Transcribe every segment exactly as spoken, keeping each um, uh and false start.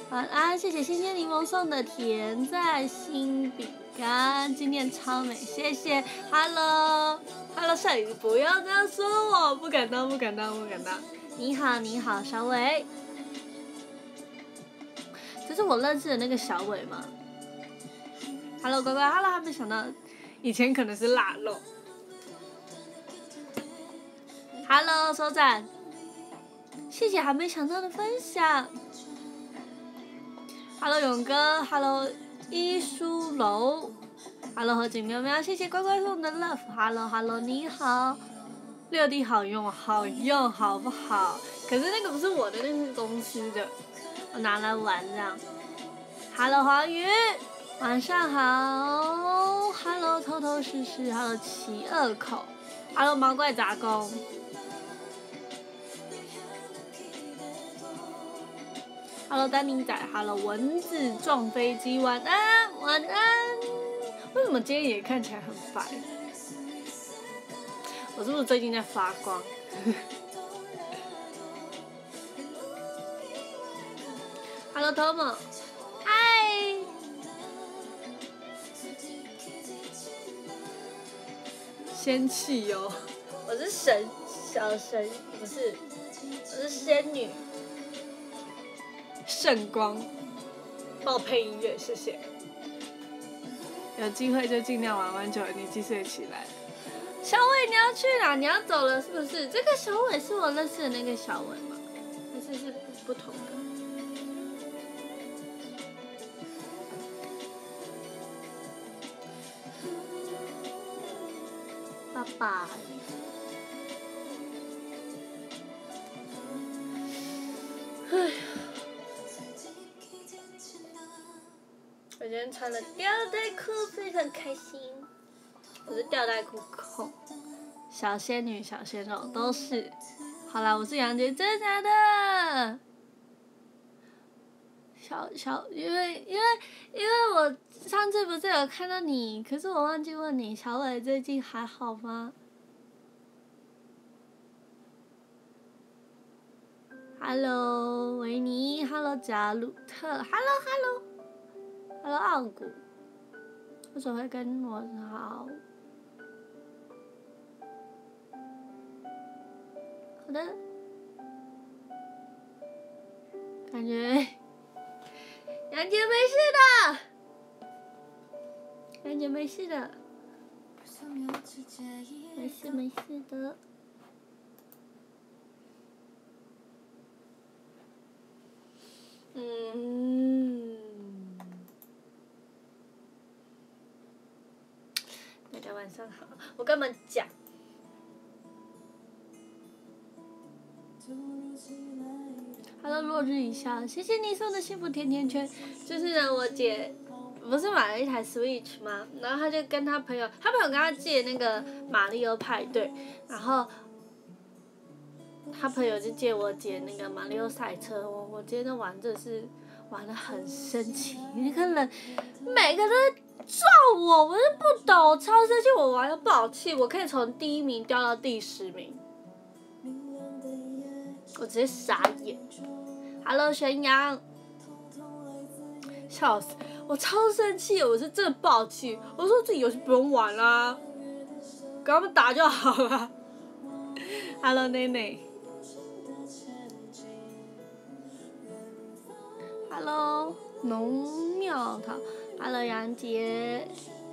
晚安，谢谢鲜鲜柠檬送的甜在心饼干，今天超美，谢谢。Hello，Hello， 摄影不要这样说我，不敢当，不敢当，不敢当。你好，你好，小伟，这是我认识的那个小伟吗 ？Hello， 乖乖 ，Hello， 还没想到，以前可能是腊肉。Hello， 收赞，谢谢还没想到的分享。Hello， 勇哥 ，Hello， 一书楼 ，Hello， 何景喵喵，谢谢乖乖送的 love，Hello，Hello， 你好。六 D 好用，好用，好不好？可是那个不是我的，那是公司的，我拿来玩这样。Hello， 黄鱼，晚上好。Hello， 偷偷试试。Hello， 奇二口。Hello， 毛怪杂工。Hello， 丹宁仔。Hello， 蚊子撞飞机。晚安，晚安。为什么今天也看起来很白？我是不是最近在发光？Hello Tom， 嗨，仙气哟！我是神小神，不是，我是仙女。圣光，帮我配音乐，谢谢。有机会就尽量玩玩久了，你几岁起来？小伟，你要去哪？你要走了是不是？这个小伟是我认识的那个小伟吗？还是是不同的？爸爸。哎呀，我今天穿了吊带裤，非常开心。我是吊带裤控，小仙女、小鲜肉都是。好啦，我是杨洁，真的假的？小小，因为因为因为我上次不是有看到你，可是我忘记问你，小伟最近还好吗 ？Hello， 维尼 ，Hello， 贾鲁特 ，Hello，Hello，Hello， 傲骨，为什么会跟我好？好的，感觉杨姐没事的，杨姐没事的，没事没事的。嗯，大家晚上好，我跟你们讲。Hello， 落日一笑，谢谢你送的幸福甜甜圈。就是呢，我姐不是买了一台 Switch 吗？然后她就跟她朋友，她朋友跟她借那个马里奥派对，然后她朋友就借我姐那个马里奥赛车。我我今天玩这是玩得很生气，那个人每个都在撞我，我是不懂，我超生气，我玩得不好气，我可以从第一名掉到第十名。我直接傻眼 ，Hello 玄阳，笑死！我超生气，我是真的爆气。我说这游戏不用玩啦、啊，跟他们打就好了。Hello 内内 ，Hello 农庙桃 ，Hello 杨杰。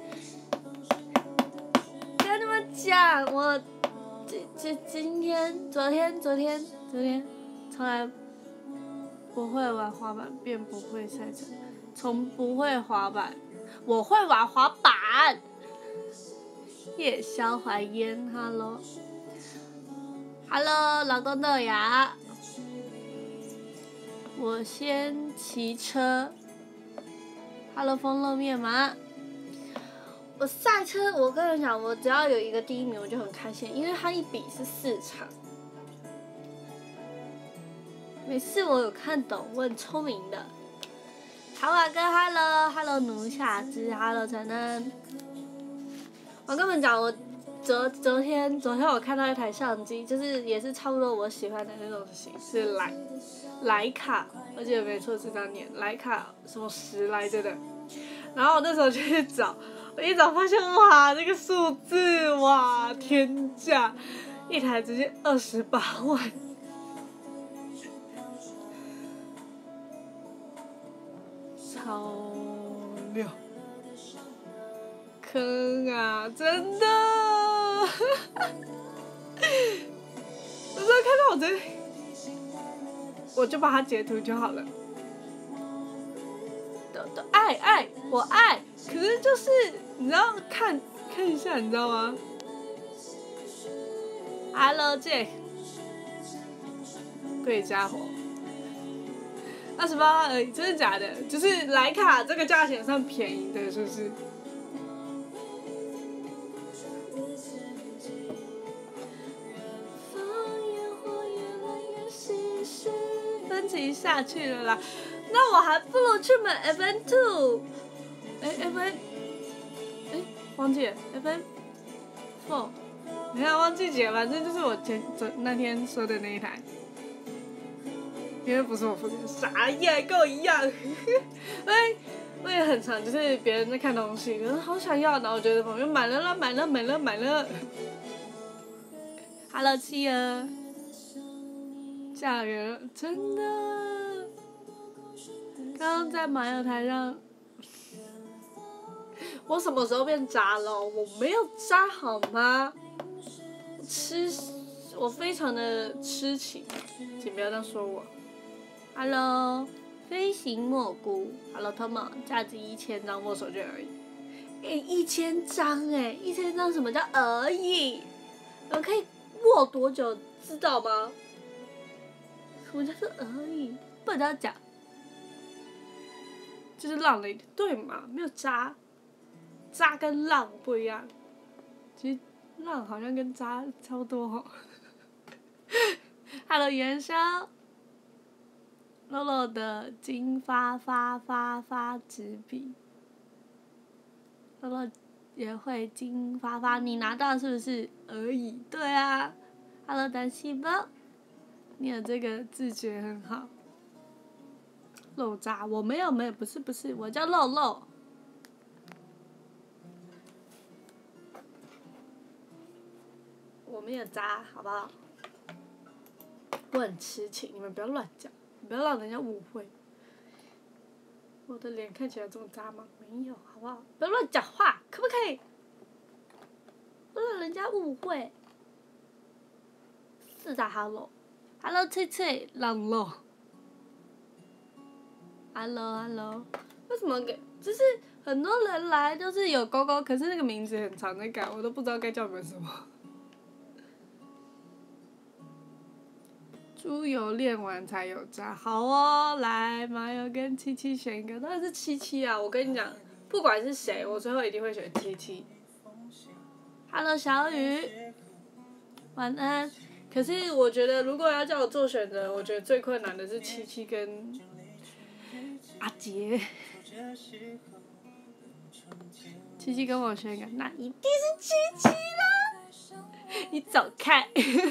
跟你们讲，我这这今天、昨天、昨天。昨天从来不会玩滑板，便不会赛车。从不会滑板，我会玩滑板。夜宵怀烟 ，Hello，Hello， 老公豆芽。我先骑车。Hello， 风露面麻。我赛车，我跟你讲，我只要有一个第一名，我就很开心，因为它一比是四场。没事，我有看懂，我很聪明的。好瓦哥 ，Hello，Hello， 奴夏之 ，Hello 陈恩。我跟你们讲，我昨昨天昨天我看到一台相机，就是也是差不多我喜欢的那种型，是莱莱卡，我记得没错是这样念，莱卡什么十来着的。然后我那时候就去找，我一找发现哇，那个数字哇天价，一台直接二十八万。超六，坑啊，真的！有时候看到我这，我就把它截图就好了。都都爱爱，我爱，可是就是你知道看看一下，你知道吗 ？Hello Jack， 贵家伙。二十八而已，真的假的？就是徕卡这个价钱算便宜的，是不是？分歧下去了啦，那我还不如去买 F N two， 哎 F N， 哎忘记了 F N four， 你看忘记几了，反正就是我前昨那天说的那一台。因为不是我付的，傻眼，跟我一样。我也我也很常就是别人在看东西，可是好想要，然后我觉得旁边买了啦，买了买了买了。Hello 企鹅，嫁人了，真的。刚刚在马友台上，我什么时候变渣了？我没有渣好吗？痴，我非常的痴情，请不要这样说我。Hello， 飞行蘑菇 ，Hello Tom， 价值一千张握手券而已。哎、欸，一千张哎，一千张什么叫而已？我可以握多久，知道吗？什么叫做而已？不能这样讲，就是浪了一点，对嘛？没有渣，渣跟浪不一样。其实浪好像跟渣差不多哦。Hello 元宵。露露的金发发发发纸笔，露露也会金发发，你拿到是不是而已？对啊 ，Hello 单细胞，你有这个自觉很好。肉渣，我没有没有，不是不是，我叫露露。我没有渣，好不好？我很痴情，你们不要乱讲。不要让人家误会，我的脸看起来这么渣吗？没有，好不好？不要乱讲话，可不可以？不让人家误会。是的 ，Hello，Hello 翠翠，浪浪。Hello，Hello， 为什么给？就是很多人来都是有勾勾，可是那个名字很长在改，我都不知道该叫你们什么。猪油练完才有渣，好哦，来麻油跟七七选一个，当然是七七啊！我跟你讲，不管是谁，我最后一定会选七七。Hello 小雨，晚安。可是我觉得，如果要叫我做选择，我觉得最困难的是七七跟阿杰。七七跟我选一个，那一定是七七啦！你走开。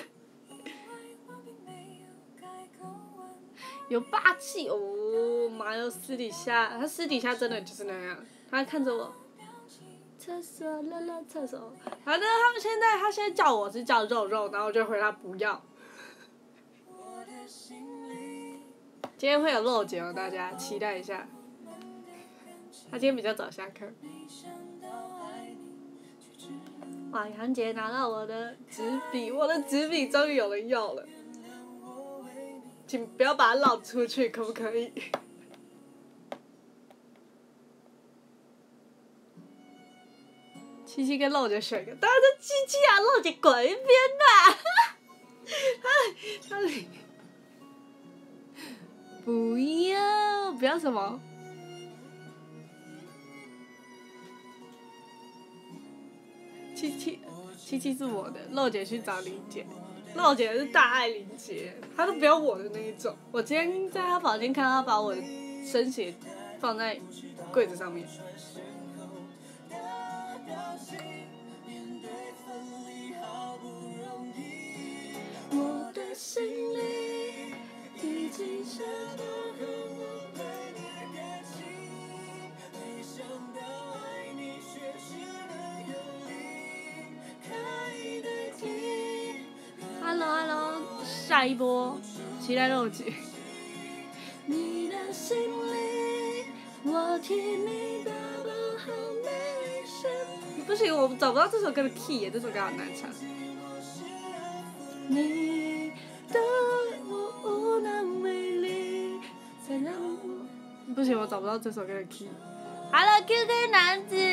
有霸气哦，妈哟！私底下，他私底下真的就是那样，他看着我，厕所乐乐厕所，反正他们现在他现在叫我是叫肉肉，然后我就回他不要。今天会有漏节哦，大家期待一下。他今天比较早下课。哇，杨杰拿到我的纸笔，我的纸笔终于有人要了。请不要把它绕出去，可不可以？七七跟露姐选一个，当然是七七啊！露姐滚一边呐！他他里不要不要什么？七七七七是我的，露姐去找林姐。露姐是大爱林姐，她都不要我的那一种。我今天在她房间看到她把我的生鞋放在柜子上面。 的心里已经伤透后我爱的感情，没想到爱你却是那样离开的题。Hello Hello， 下一波期待肉姐。你的心里，我替你打包好每一声。不行，我找不到这首歌的 key 耶，这首歌好难唱。你的我无能为力，再让我……不行，我找不到这首歌的 key。Hello Q Q 男子，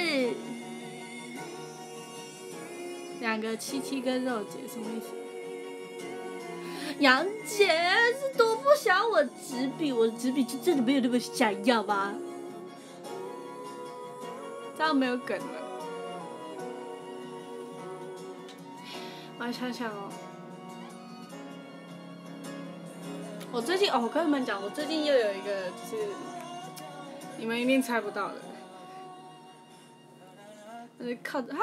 两个七七跟肉姐什么意思？杨姐是多不想我纸笔，我的纸笔就真的没有那么想要吧？这样没有梗了。我来想想哦，我最近哦，我跟你们讲，我最近又有一个就是你们一定猜不到的，就是靠他，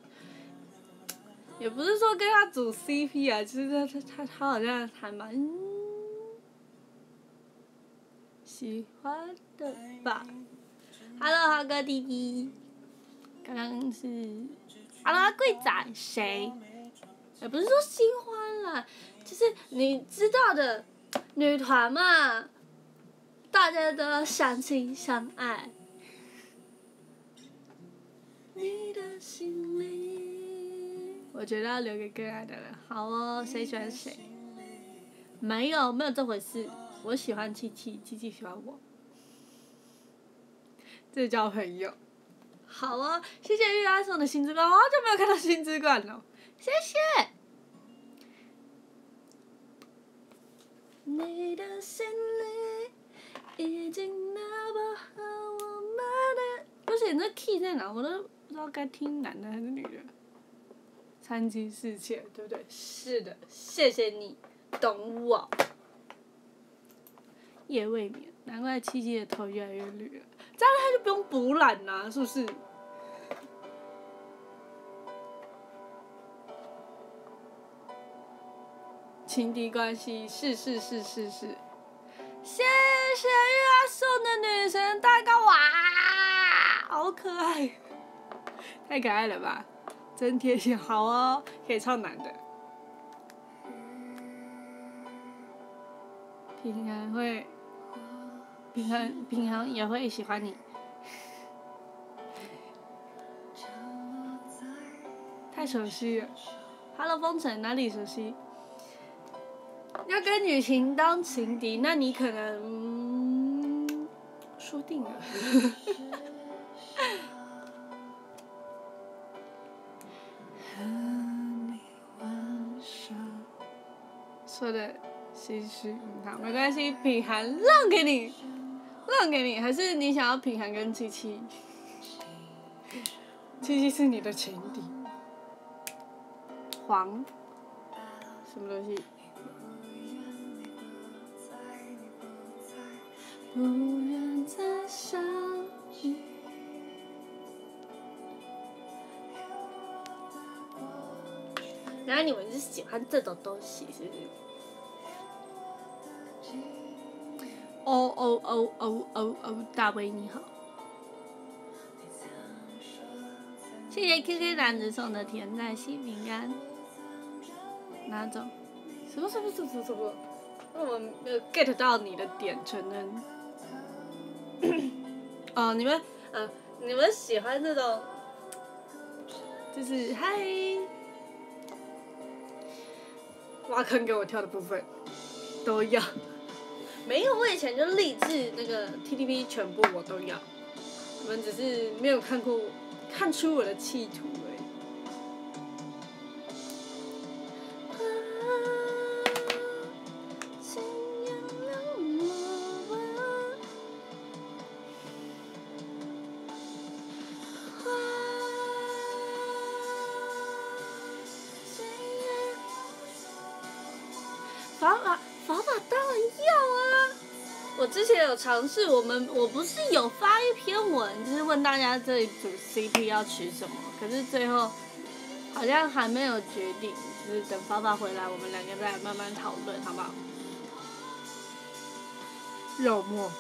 也不是说跟他组 C P 啊，就是他他他他好像还蛮喜欢的吧。Hello， 豪哥弟弟，刚刚是 Hello 阿贵仔谁？也不是说新欢啦，就是你知道的女团嘛，大家都要相亲相爱。你的心里，我觉得要留给更爱的人。好哦，谁喜欢谁？没有，没有这回事。我喜欢七七，七七喜欢我，这叫朋友。好哦，谢谢玉阿送的星之冠，我好久没有看到星之冠了，谢谢。你的心里已经拿包好我们的，不是你这 key 在哪？我都不知道该听男的还是女的。三妻四妾，对不对？是的，谢谢你懂我。夜未眠，难怪七七的头越来越绿了，这样他就不用补懒啦，是不是？情敌关系，是是是是是。谢谢玉阿送的女神蛋糕，哇，好可爱，太可爱了吧！真贴心，好哦，可以唱男的。平安会，平安平安也会喜欢你。太熟悉了 ，Hello 风尘哪里熟悉？要跟雨晴当情敌，那你可能、嗯、说定了。说的心虚，好，没关系，品涵让给你，让给你，还是你想要品涵跟七七？七七是你的情敌。黄，什么东西？不愿再相遇。原来你们是喜欢这种东西，是不是？哦哦哦哦哦哦，大威你好，谢谢 Q Q 男子送的甜奶西饼干。哪种？什么什么什么什么？我没有 get 到你的点，可能。哦，你们呃，你们喜欢这种，就是嗨，挖坑给我跳的部分都要。没有，我以前就立志那个 T T P 全部我都要，你们只是没有看过，看出我的企图而已。法法法法当然要啊！我之前有尝试，我们我不是有发一篇文，就是问大家这一组 C P 要取什么，可是最后好像还没有决定，就就是等发发回来，我们两个再慢慢讨论，好不好？肉末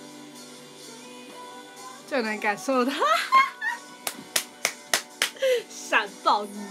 就能感受到闪爆你们。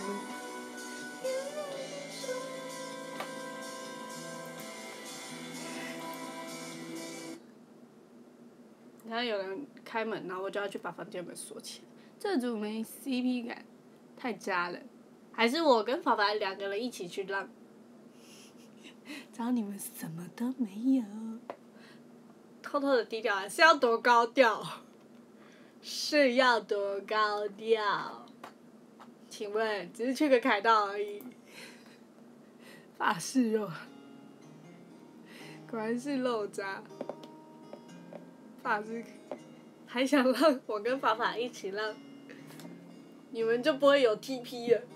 然后有人开门，然后我就要去把房间门锁起来，这组没 C P 感，太渣了。还是我跟法法两个人一起去浪，只要你们什么都没有，偷偷的低调，是要多高调？是要多高调？请问，只是去个凯道而已。法式肉，果然是肉渣。法式，还想让我跟法法一起浪，你们就不会有 T P 了。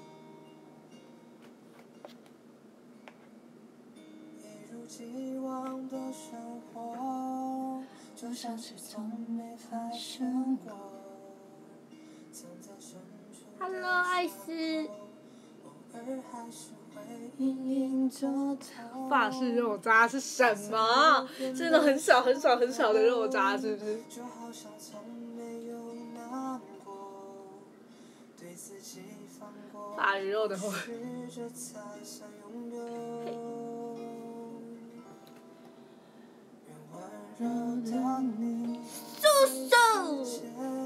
既往的生活，就像是从没发生过。 Hello， 艾斯。法式肉渣是什么？是那种很少很少很少的肉渣，是不是？法语肉的话。叔叔。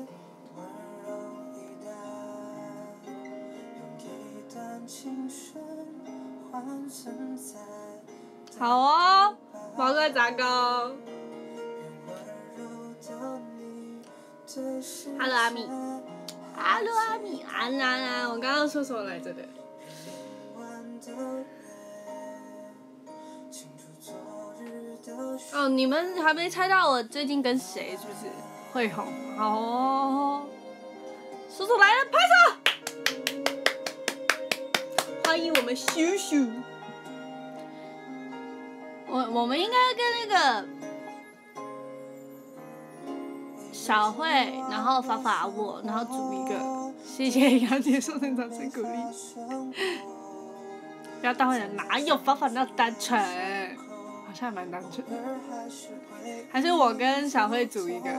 好哦，毛怪杂糕。Hello 阿米 ，Hello 阿米，啊啦啦，我刚刚说什么来着的？哦，你们还没猜到我最近跟谁是不是会红？好哦，叔叔来了，拍手！欢迎我们叔叔。我我们应该跟那个小慧，然后法法我，然后组一个。谢谢杨姐送的掌声鼓励。不要当坏人，哪有法法那单纯？好像还蛮单纯的。还是我跟小慧组一个。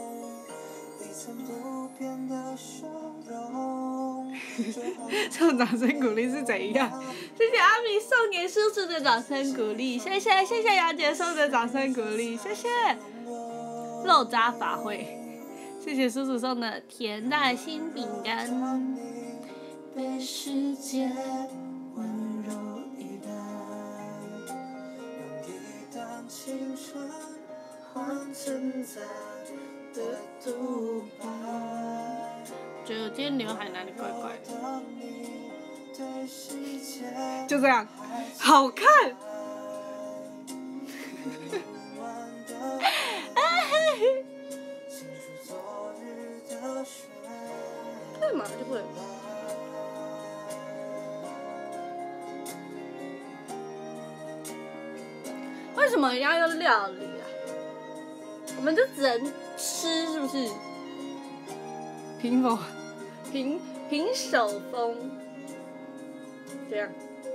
送掌声鼓励是怎样？谢谢阿米送给叔叔的掌声鼓励，谢谢谢谢杨姐送的掌声鼓励，谢谢。肉渣法会，谢谢叔叔送的甜带心饼干。被世界温柔以待，用一段青春换存在的独白。觉得今天刘海哪里怪怪的？就这样，好看。干嘛就会？为什么要用料理啊？我们就只能吃，是不是？屏风。平平手风，这样。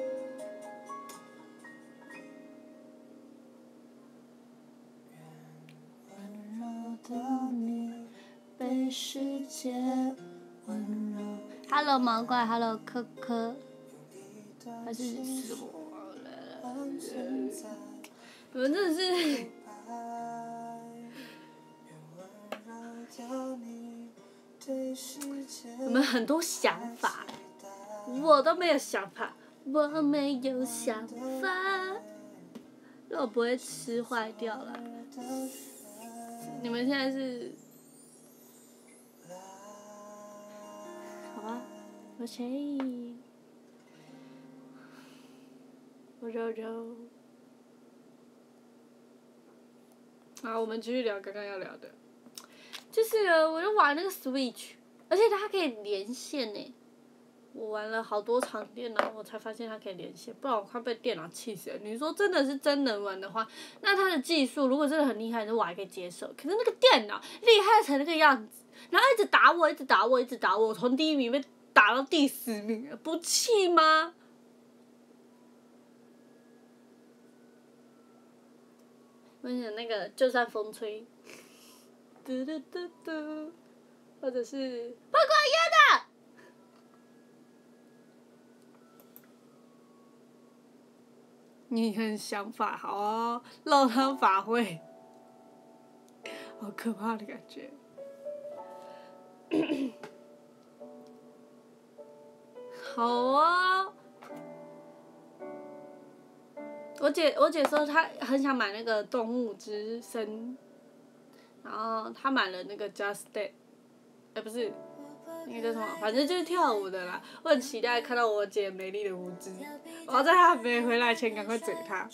温柔的你，被世界温柔。Hello 毛怪 ，Hello 科科，还是死我了？你们真的是。我们很多想法，我都没有想法，我没有想法，肉不会吃坏掉了。你们现在是，好吧，我谁？我肉肉。好，我们继续聊刚刚要聊的。就是呢，我就玩那个 Switch， 而且它可以连线呢。我玩了好多场电脑，我才发现它可以连线，不然我快被电脑气死了。你说真的是真人玩的话，那它的技术如果真的很厉害，我还可以接受。可是那个电脑厉害成那个样子，然后一直打我，一直打我，一直打我，从第一名被打到第十名，不气吗？ 我想那个就算风吹，嘟嘟嘟嘟，或者是不管约的。你很想法好哦，漏汤法会，好可怕的感觉。好哦。我姐我姐说她很想买那个动物之声，然后她买了那个 Just Dance， 哎不是，那个叫什么？反正就是跳舞的啦。我很期待看到我姐美丽的舞姿，我要在她没回来前赶快追她。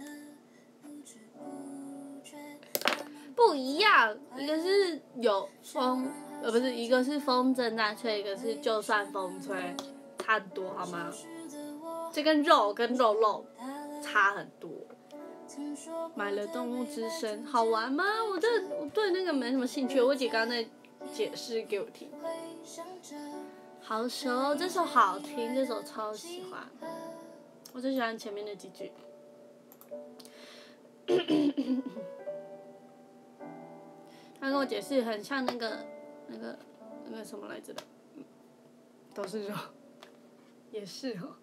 不一样，一个是有风，呃不是，一个是风正在吹，一个是就算风吹，差很多好吗？这跟肉跟肉肉差很多。买了动物之声，好玩吗？我对我对那个没什么兴趣，我姐刚刚在解释给我听。好熟，这首好听，这首超喜欢，我最喜欢前面那几句。他跟我解释很像那个那个那个什么来着的，都是肉，也是哦。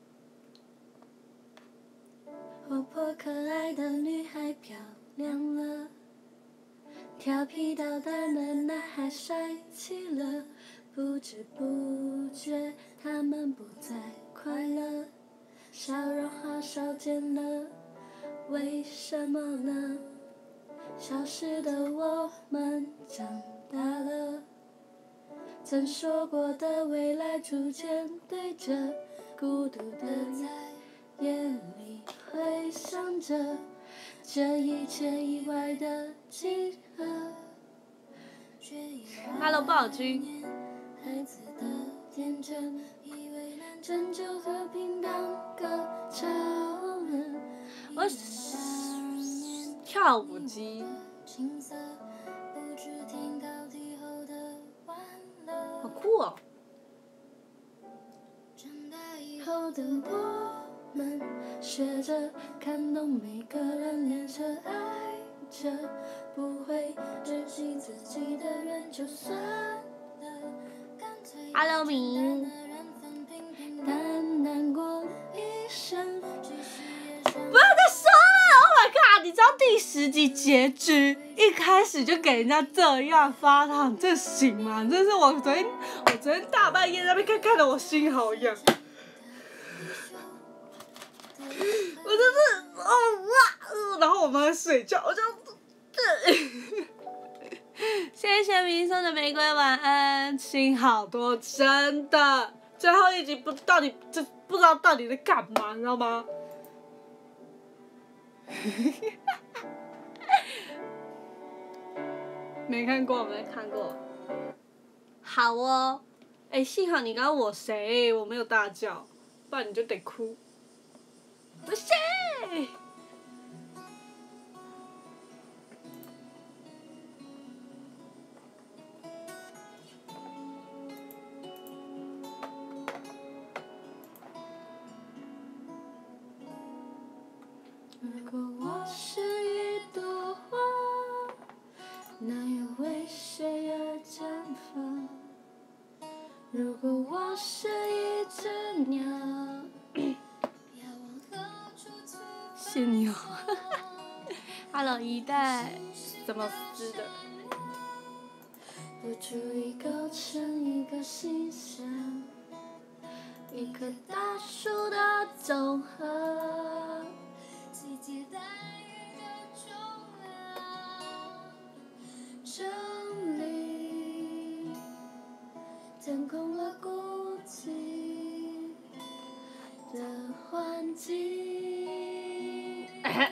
活泼可爱的女孩漂亮了，调皮捣蛋的男孩帅气了，不知不觉他们不再快乐，笑容好少见了，为什么呢？消失的我们长大了，曾说过的未来逐渐对着孤独的夜里回想着，这一切意外的集合。Hello 暴君。孩子的天真，以为能拯救和平当个超人。我跳舞机。好酷哦！长大以后的我们学着看懂每个人脸色，爱着不会珍惜自己的人就算了。Hello 明，但难过一生。不要再说了 ！Oh my god！ 你知道第十集结局一开始就给人家这样发糖，这行吗？这是我昨天，我昨天大半夜在那边看，看得我心好痒。我真是哦哇、呃，然后我们在睡觉，我就这。谢谢明松的玫瑰晚安，心好多，真的。最后一集不到底这不知道到底在干嘛，你知道吗？没看过，没看过。好哦，哎、欸，幸好你刚刚我谁，我没有大叫，不然你就得哭。不是。如果我是一朵花，那又为谁而绽放？如果我是一只鸟，是鸟。Hello 一代，怎么撕的？不注意构成一个形象，一棵大树的总和。季节待遇的重量，整理腾空了孤寂的环境。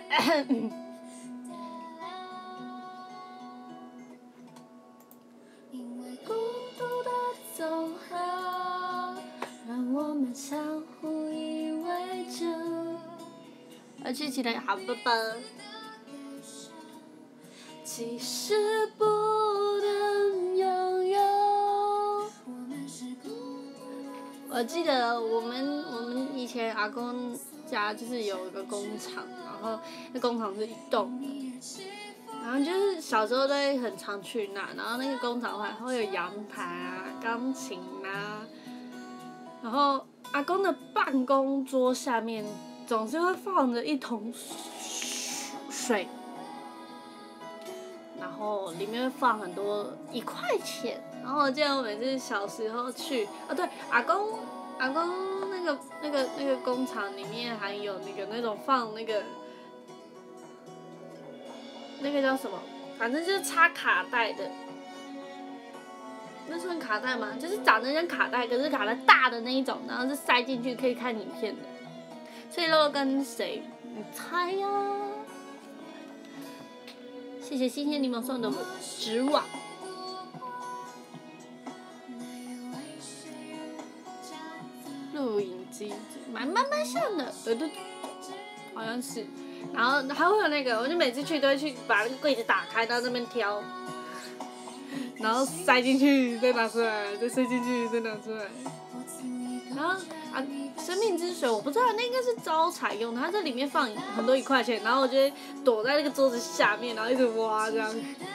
因为孤独的总和，让我们相互依偎着。而且起来好宝宝。其实不能拥有。我记得我们我们以前阿公家就是有一个工厂，然后那工厂是一栋的， 然后就是小时候都会很常去那，然后那个工厂还会有阳台啊、钢琴啊，然后阿公的办公桌下面总是会放着一桶水，然后里面会放很多一块钱。然后我记得我每次小时候去，哦对，阿公阿公那个那个那个工厂里面还有那个那种放那个那个叫什么，反正就是插卡带的。那算卡带吗？就是长得像卡带，可是卡带大的那一种，然后是塞进去可以看影片的。所以肉肉跟谁？你猜呀、啊？谢谢新鲜柠檬送的纸网。录影机，蛮蛮蛮像的，对对对，好像是。然后还会有那个，我就每次去都会去把那个柜子打开，到那边挑。然后塞进去，再拿出来，再塞进去，再拿出来。然后啊，生命之水我不知道，那应该是招财用的，它在里面放很多一块钱，然后我就会躲在那个桌子下面，然后一直挖这样。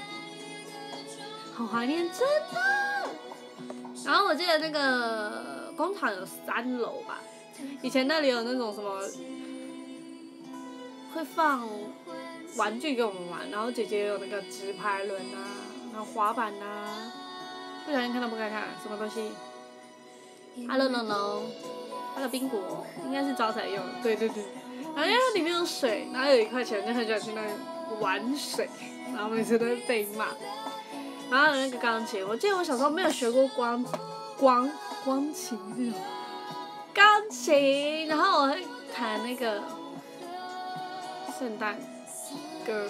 好怀念，真的。然后我记得那个工厂有三楼吧，以前那里有那种什么，会放玩具给我们玩，然后姐姐有那个直排轮啊。然后滑板呐、啊，不小心看到不该看，什么东西 ？Hello no no，Hello 冰果，应该是招财用的，对对对。然后因为它里面有水，然后有一块钱，就很喜欢去那里玩水，然后每次都会被骂。然后有那个钢琴，我记得我小时候没有学过光光光琴这种钢琴，然后我会弹那个圣诞歌。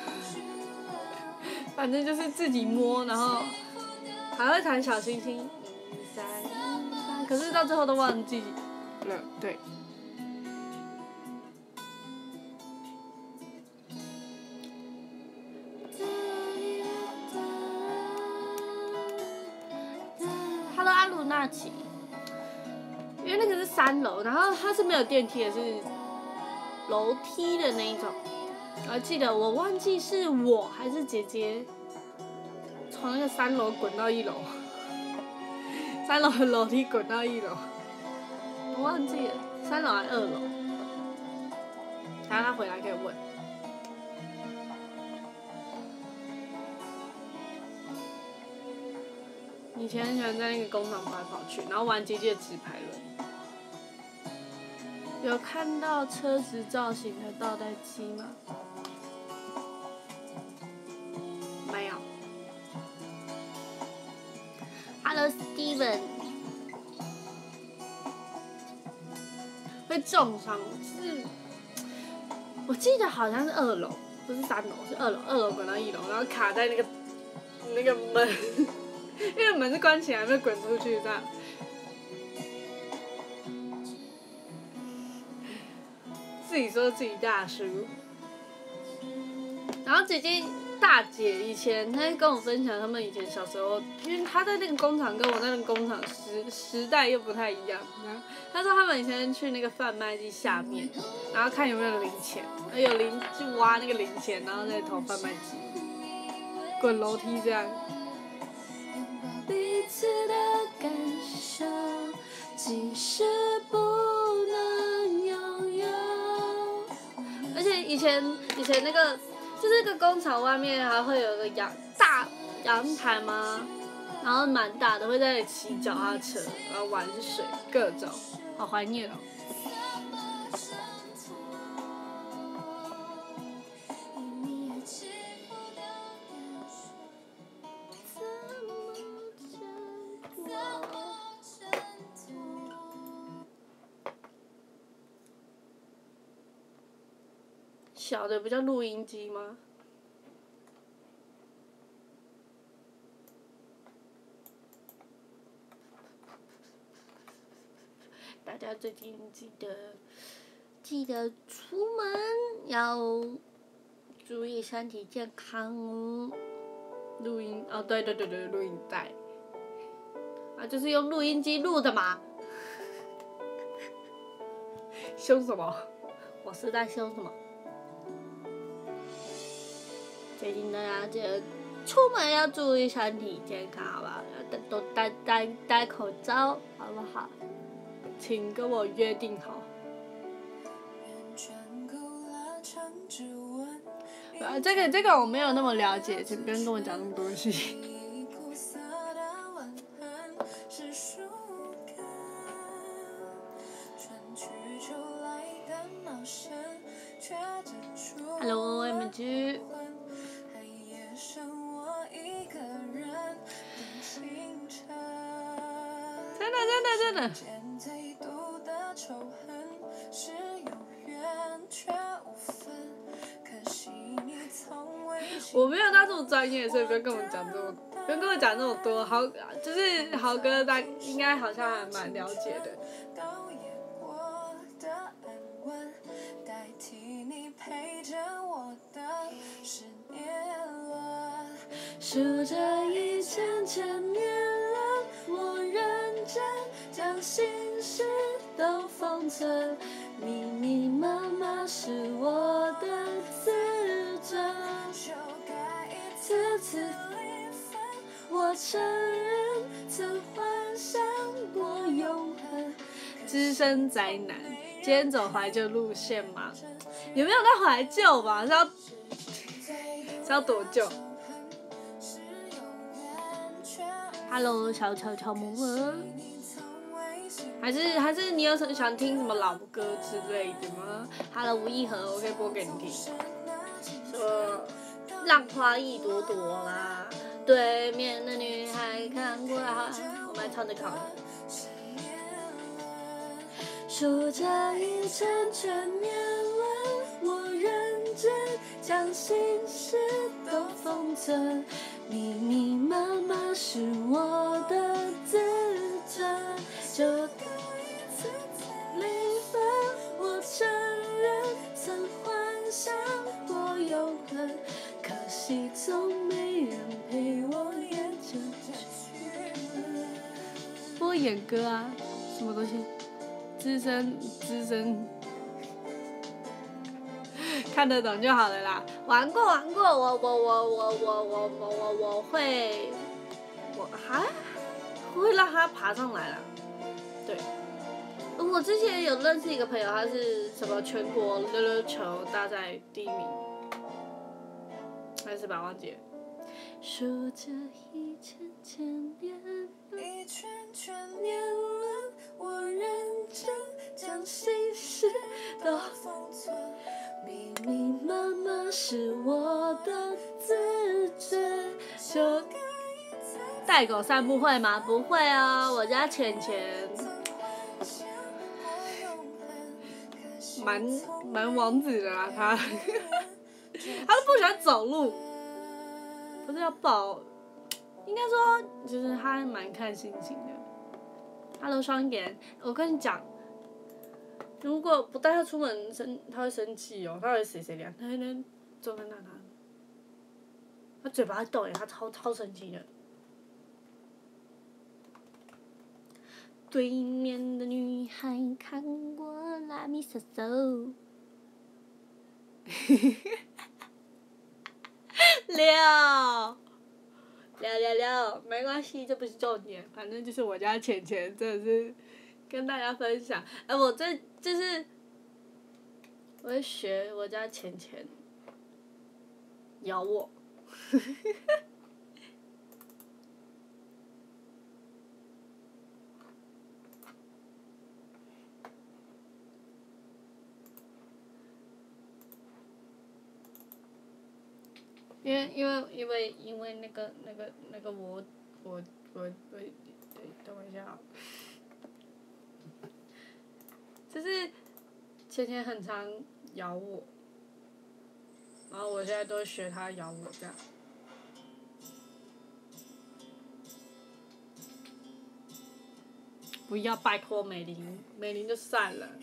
反正就是自己摸，然后还会弹小星星，一三一三，可是到最后都忘记了，对。Hello 阿鲁纳奇，因为那个是三楼，然后它是没有电梯的，是楼梯的那一种。我记得我忘记是我还是姐姐从那个三楼滚到一楼，三楼的楼梯滚到一楼，我忘记了三楼还是二楼，然后他回来可以问。以前很喜欢在那个工厂跑来跑去，然后玩机械直排轮。有看到车子造型的倒带机吗？没有。Hello Steven， 会重伤是，我记得好像是二楼，不是三楼，是二楼，二楼滚到一楼，然后卡在那个那个门，因为门是关起来，没有滚出去这样。自己说自己大叔，然后姐姐大姐以前她跟我分享他们以前小时候，因为她在那个工厂跟我在那个工厂时时代又不太一样，然后她说他们以前去那个贩卖机下面，然后看有没有零钱，有零去挖那个零钱，然后再投贩卖机，滚楼梯这样。彼此的感受，即使不能拥有。而且以前以前那个就是那个工厂外面还会有个阳大阳台吗？然后蛮大的，会在那里骑脚踏车，然后玩水，各种，好怀念哦。小的不叫录音机吗？大家最近记得记得出门要注意身体健康哦。录音哦，对对对对，录音带啊，就是用录音机录的嘛。凶什么？我是在凶什么？ 最近大家记得出门要注意身体健康，好不好？要多戴戴戴口罩，好不好？请跟我约定好。啊，这个这个我没有那么了解，请不用跟我讲那么多东西。Hello M G。真的真的真的。我没有到这么专业，所以不要跟我讲这么，不用跟我讲这么多。豪就是豪哥，他应该好像还蛮了解的。数着一千千年了，我认真将心事都封存，密密麻麻是我的自尊。次次我承认曾幻想过永恒，只身宅男。今天走怀旧路线吗？有没有到怀旧吧？是要是要多久 ？Hello， 小巧巧萌萌，还是还是你有什么想听什么老歌之类的吗 ？Hello， 吴亦和，我可以播给你听。说浪花一朵朵啦，对面的女孩看过来，我们来唱这个好了。数着一圈圈年轮，我认真将心事都封存，密密麻麻是我的自尊。就该一次次离分，我承认曾幻想过永恒，可惜总没人陪我演这剧。播演歌啊，什么东西？资深资深，看得懂就好了啦。玩过玩过，我我我我我我我我我会，我还会让他爬上来啦。对，我之前有认识一个朋友，他是什么全国溜溜球大赛第一名，还是吧，忘记了。数着一圈圈年轮，一圈圈年轮，我认真将心事都封存，密密麻麻是我的自尊。就带狗散步会吗？不会啊，我家浅浅蛮蛮王子的啦，他他都不喜欢走路。不是要抱，应该说就是他蛮看心情的。Hello 双眼，我跟你讲，如果不带他出门生，他会生气哦，他会谁谁凉，他会那坐在那他，他嘴巴会动耶，他超超生气的。对面的女孩看过来，咪嗦嗦。六六六六，没关系，这不是重点，反正就是我家浅浅真的是跟大家分享。哎、呃，我这就是我会学我家浅浅咬我。因为因为因为因为那个那个那个我我我我对，等我一下，就是芊芊很常咬我，然后我现在都学它咬我这样。不要拜托美玲，美玲就算了。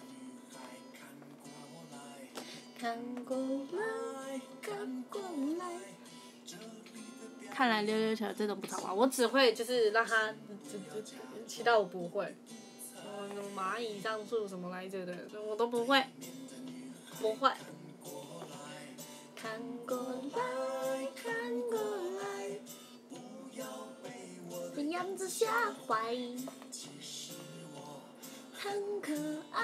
看过来，看过来。看来溜溜球这种不常玩，我只会就是让他，其他我不会。什么蚂蚁上树什么来着的，我都不会，不会。 看过来，看过来，这样子吓坏，很可爱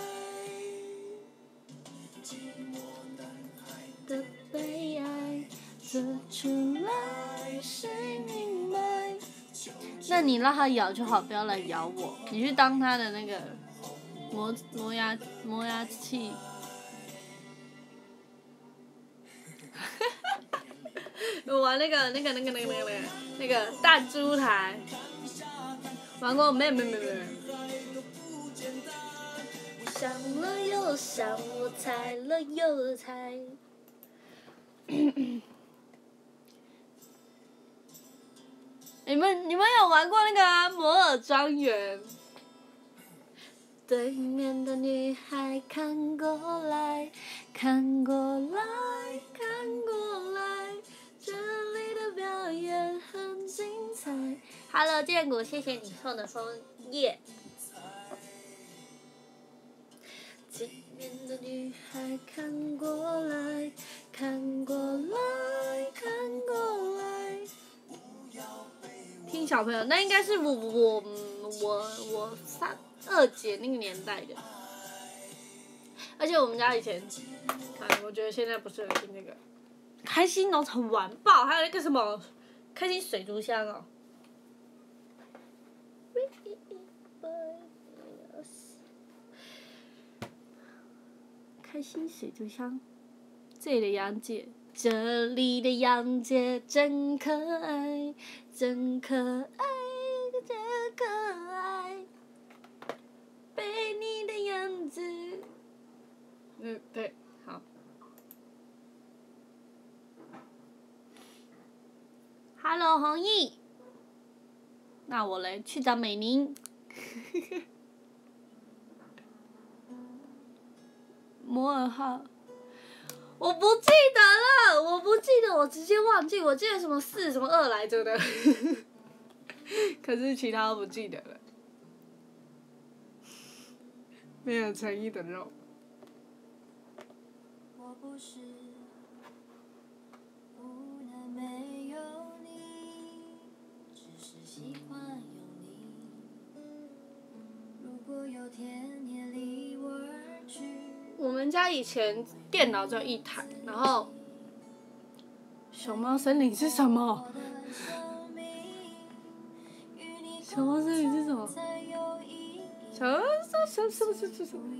的悲哀，做出来谁明白？那你让它咬就好，不要来咬我。你去当它的那个磨磨牙磨牙器。我玩那个那个那个那个那个那个弹珠台，玩过没？没没没没。想了又想，我猜了又猜。你们你们有玩过那个、啊、摩尔庄园？对面的女孩看过来，看过来，看过来，这里的表演很精彩。Hello， 建国，谢谢你送的枫叶。对面的女孩看过来，看过来，看过来。听小朋友，那应该是我我我我三二姐那个年代的，而且我们家以前，看我觉得现在不适合听那个，开心农场玩爆，还有那个什么开心水族箱哦。开心水族箱，这里的杨姐。这里的杨姐真可爱，真可爱，真可爱，被你的样子。嗯，对，好。Hello， 弘毅。那我来去找美宁。摩尔号。我不记得了，我不记得，我直接忘记，我记得什么四什么二来着的，可是其他都不记得了。没有诚意的肉。我不是不能没有你，只是喜欢有你。如果有天你离我而去。我们家以前电脑只有一台，然后熊猫森林是什么？熊猫森林是什么？什么什么什么什么什么？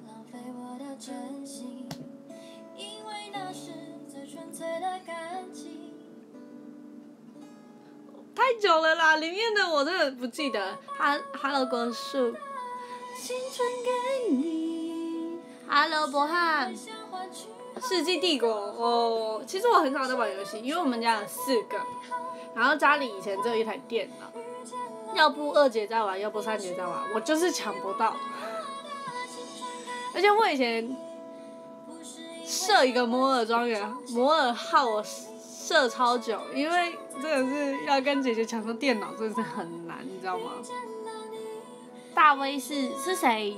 太久了啦，里面的我真的不记得。哈，Hello 果树，青春给你。Hello 博翰，世纪帝国哦，其实我很少在玩游戏，因为我们家有四个，然后家里以前只有一台电脑，要不二姐在玩，要不三姐在玩，我就是抢不到。而且我以前设一个摩尔庄园，摩尔号我设超久，因为真的是要跟姐姐抢上电脑，真的是很难，你知道吗？大威是是谁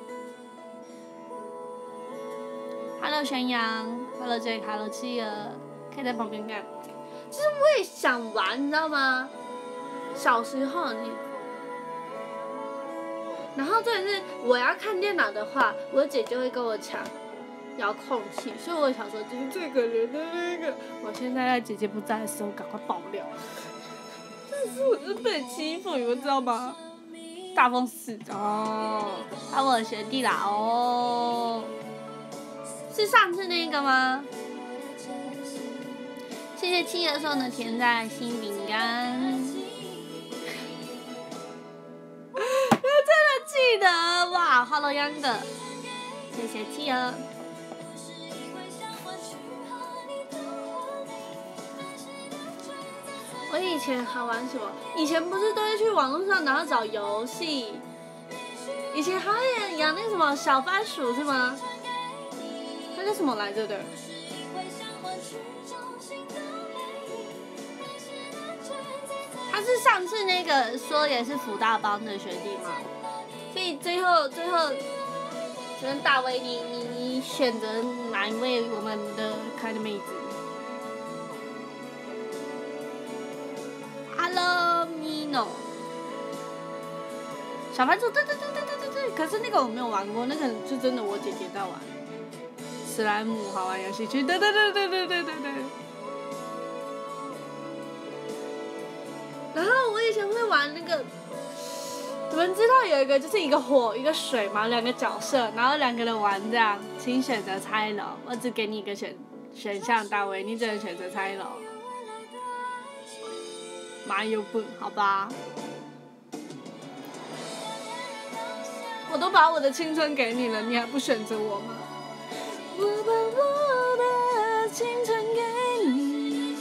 ？Hello 玄阳 ，Hello Jack，Hello 企鹅，可以在旁边看。其实我也想玩，你知道吗？小时候你，然后这里是我要看电脑的话，我姐就会跟我抢遥控器，所以我小时候就是这个人的那个。我现在在姐姐不在的时候赶快爆料，但是我是被欺负，你们知道吗？大风四哦，他我的学弟啦哦。是上次那个吗？谢谢企鹅送的甜在心饼干。我真的记得哇 ，Hello Young 的，谢谢企鹅。我以前还玩什么？以前不是都会去网络上然后找游戏？以前还有养那个什么小番薯是吗？那叫什么来着的？他是上次那个说也是辅大帮的学弟嘛，所以最后最后请问大威，你你你选择哪一位我们的可爱的妹子 ？Hello Mino， 小番薯，对对对对对对对，可是那个我没有玩过，那个是真的我姐姐在玩。史莱姆好玩游戏区，对对对对对对对对。然后我以前会玩那个，你们知道有一个就是一个火一个水嘛，两个角色，然后两个人玩这样，请选择猜楼，我只给你一个选选项，大卫，你只能选择猜楼。麻油笨，好吧。我都把我的青春给你了，你还不选择我吗？我把我的青春给你。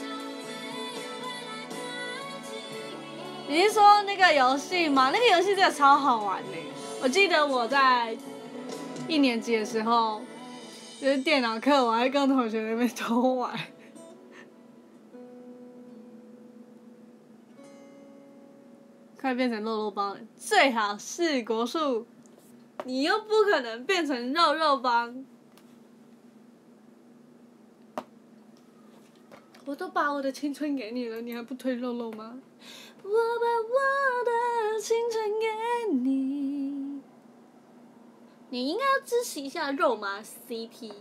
你是说那个游戏吗？那个游戏真的超好玩呢！我记得我在一年级的时候，就是电脑课，我还跟同学在那边偷玩。快变成肉肉帮了，最好是国术，你又不可能变成肉肉帮。我都把我的青春给你了，你还不推肉肉吗？我把我的青春给你。你应该要支持一下肉麻 C P。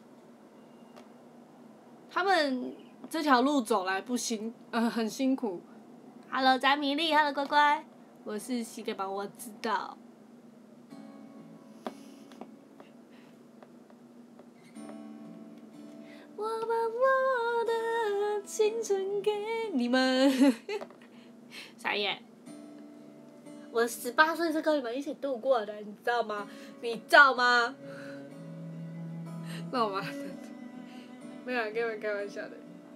他们这条路走来不辛，呃，很辛苦。Hello， 詹米丽 ，Hello， 乖乖，我是西格宝，我知道。我把我的青春给你们，傻眼。我十八岁是跟你们一起度过的，你知道吗？你知道吗？那我妈，没有跟你们开玩笑的。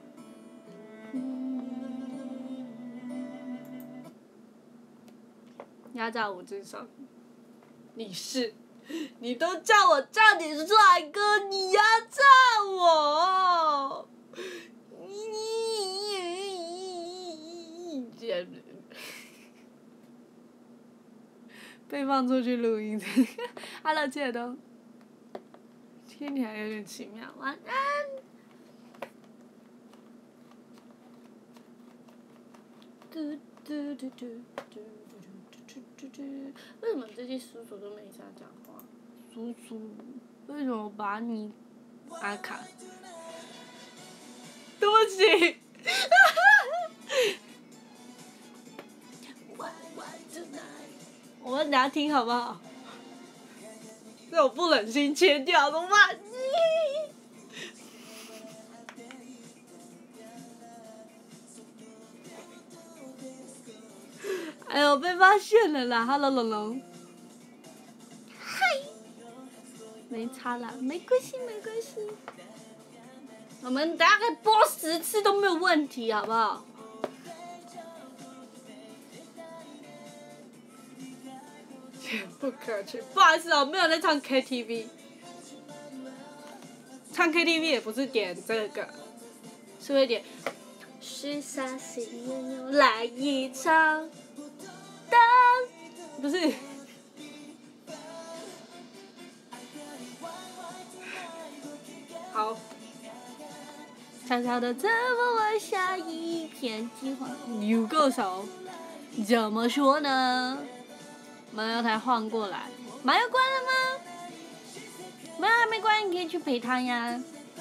压榨我智商，你是，你都叫我叫你帅哥，你压榨我，被放出去录音，Hello， 姐都，听起来有点奇妙，晚安。嘟嘟嘟嘟嘟。为什么这些叔叔都没啥讲话？叔叔，为什么把你阿卡？对不起。我们等下听好不好？这我不忍心切掉，怎么办？哎呦，被发现了啦 ！Hello， 龙龙。嗨。没差啦，没关系，没关系。我们大概播十次都没有问题，好不好？不可取，不好意思哦，没有在唱 K T V。唱 K T V 也不是点这个，是会点。许下心愿又来一场。不是，好，悄悄地怎么玩下一片金黄？有够熟，怎么说呢？马油台换过来，马油关了吗？马油还没关，你可以去陪他呀。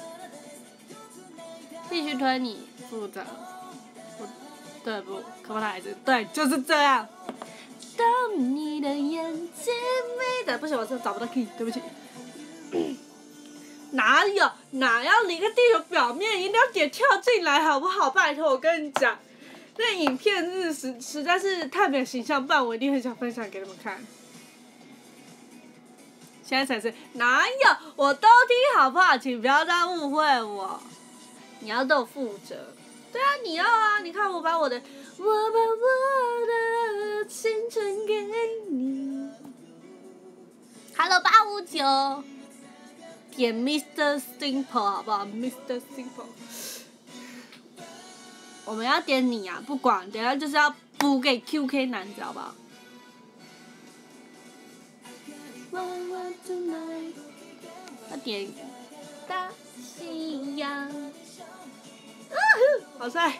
必须推你负责，不，对不？可怕的孩子，对，就是这样。当你的眼睛眯的，不行，我真的找不到 key， 对不起。哪有？哪要离开地球表面？一定要点跳进来，好不好？拜托，我跟你讲，那影片是实实在是太没有形象，不然我一定很想分享给你们看。现在才是哪有？我都听好不好？请不要再误会我。你要对我负责。对啊，你要啊！你看我把我的，我把我的青春给你。Hello 八五九，点 Mister Simple 好不好 ？Mister Simple， 我们要点你啊！不管，等下就是要补给 Q K 男，知道不好？弯弯 tonight。要点大西洋。啊好帅！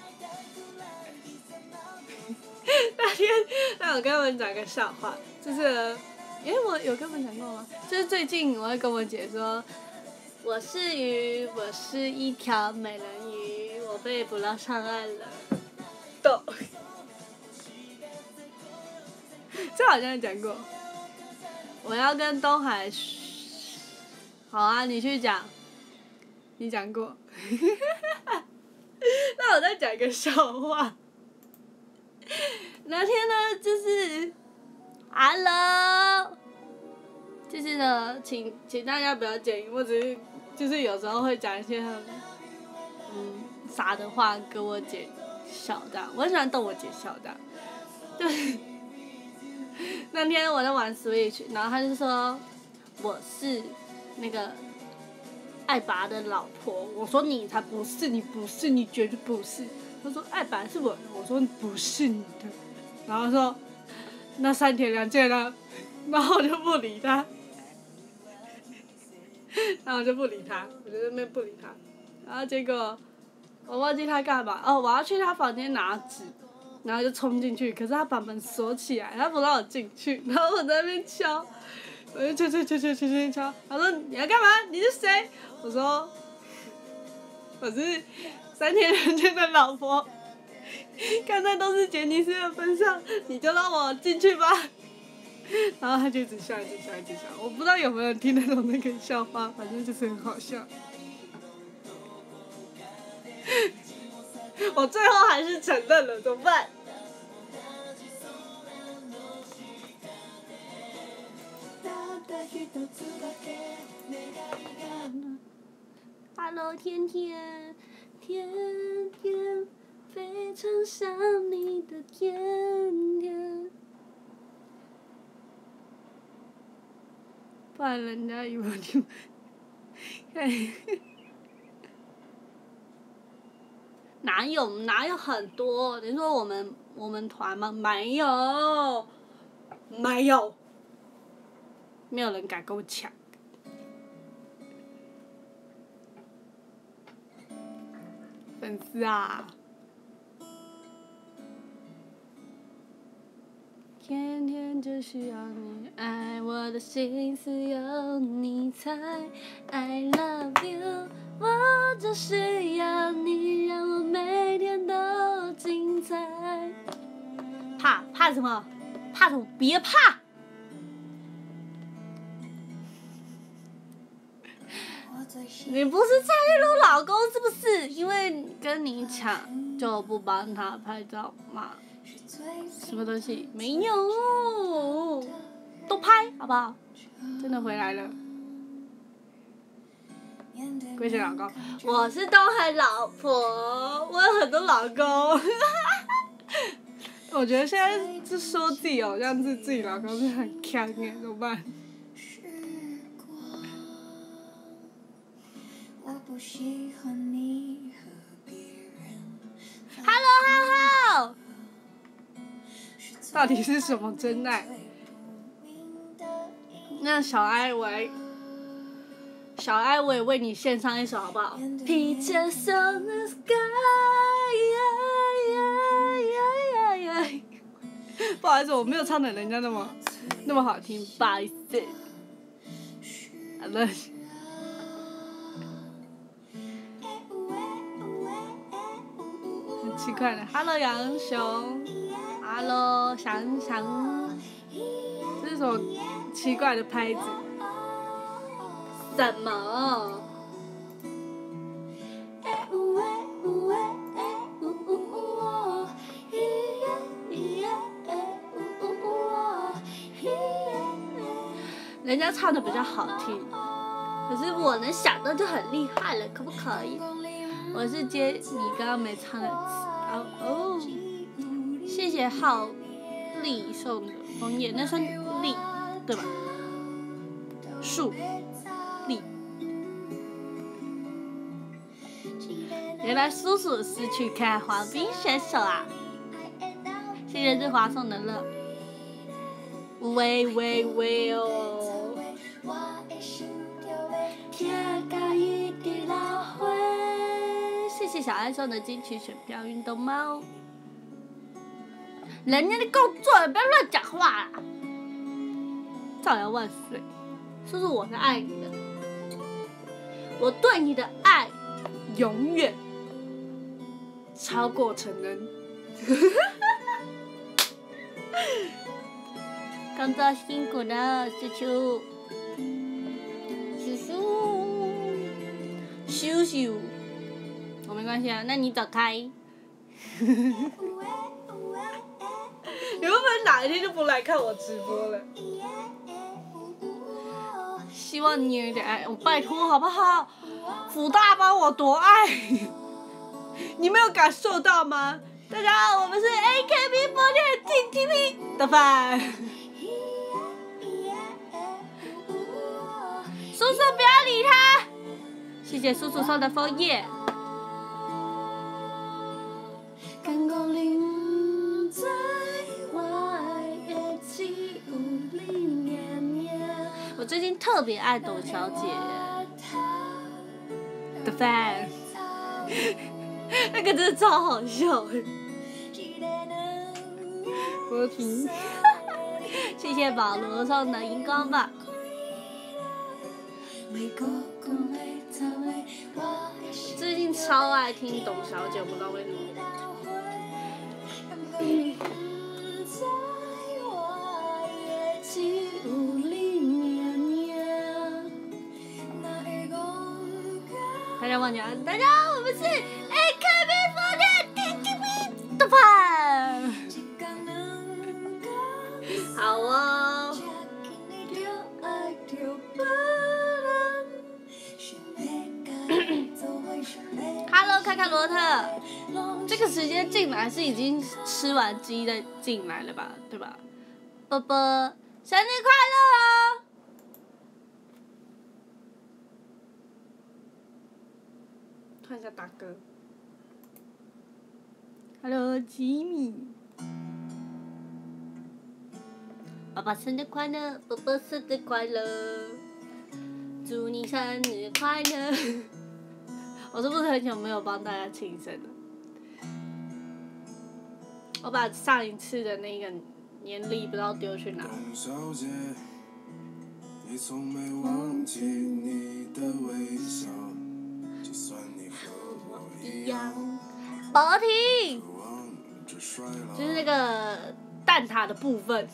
那天，那我跟他们讲个笑话，就是，诶，我有跟他们讲过吗？就是最近我会跟我姐说，我是鱼，我是一条美人鱼，我被捕捞上岸了。逗。这好像讲过。我要跟东海。好啊，你去讲。你讲过。那我再讲一个笑话。那天呢，就是，Hello，就是呢，请请大家不要介意，我只是就是有时候会讲一些很嗯傻的话跟我姐笑的，我很喜欢逗我姐笑的，就是那天我在玩 Switch， 然后他就说我是那个艾拔的老婆，我说你才不是，你不是，你绝对不是。他说艾拔是我的，我说不是你的，然后说那山田凉介呢？然后我就不理他，然后我就不理他，我就在那边不理他，然后结果我忘记他干嘛，哦，我要去他房间拿纸，然后就冲进去，可是他把门锁起来，他不让我进去，然后我在那边敲，我就敲敲敲敲敲敲敲，他说你要干嘛？你是谁？我说我是山田凉介的老婆，看在都是杰尼斯的份上，你就让我进去吧。然后他就一直笑，一直笑，一直笑。我不知道有没有人听得懂那个笑话，反正就是很好笑。我最后还是承认了，怎么办？Hello， 天天，天天，非常想你的天天。不然人家以为你，哪有哪有很多？你说我们我们团吗？没有，没有，没有人敢跟我抢。粉丝啊！天天就需要你爱，我的心思有你猜。I love you， 我就需要你，让我每天都精彩。怕怕什么？怕什么？别怕！你不是蔡依林老公是不是？因为跟你抢就不帮他拍照嘛？什么东西？没有，都拍好不好？真的回来了。跪谢老公，我是东海老婆，我有很多老公。我觉得现在就说自己偶像是自己老公是很强耶，怎么办？Hello， 浩浩，到底是什么真爱？那小艾维，小艾维为你献上一首好不好 ？Pictures on the sky， 不好意思，我没有唱的人家那么那么好听，不好意思。好了。很奇怪的 ，Hello 杨雄 ，Hello 翔翔，这是什么奇怪的拍子？什么？人家唱的比较好听，可是我能想到就很厉害了，可不可以？我是接你刚刚没唱的词，哦哦，谢谢浩丽送的枫叶，那算丽对吧？树丽，原来叔叔是去看滑冰选手啊！谢谢日华送的乐，喂喂喂哦。 谢谢小爱送的金曲选票运动帽。人家的工作，不要乱讲话啦！造谣万岁！叔叔，我是爱你的，我对你的爱永远超过成人。工作辛苦了，叔叔，叔叔，叔叔，我没关系啊，那你走开。你会不会哪一天就不来看我直播了？希望你有一点爱，我拜托好不好？福大帮我多爱，你没有感受到吗？大家好，我们是 A K B 四十八 T T P 的饭。叔叔不要理他，谢谢叔叔送的枫叶。我最近特别爱董小姐的 fan， 那个真的超好笑。我听，谢谢保罗送的荧光棒。最近超爱听董小姐，我不知道为什么。嗯大家忘记了，大家好，我们是 A K B 四十八 T T P 的饭。好哦。Hello， 卡卡罗特，这个时间进来是已经吃完鸡再进来了吧？对吧？波波，生日快乐哦！突然一下打嗝。Hello， 吉米。爸爸生日快乐，宝宝生日快乐，祝你生日快乐。我是不是很久没有帮大家庆生了？我把上一次的那个年历不知道丢去哪了。一样，博婷，就是那个蛋挞的部分。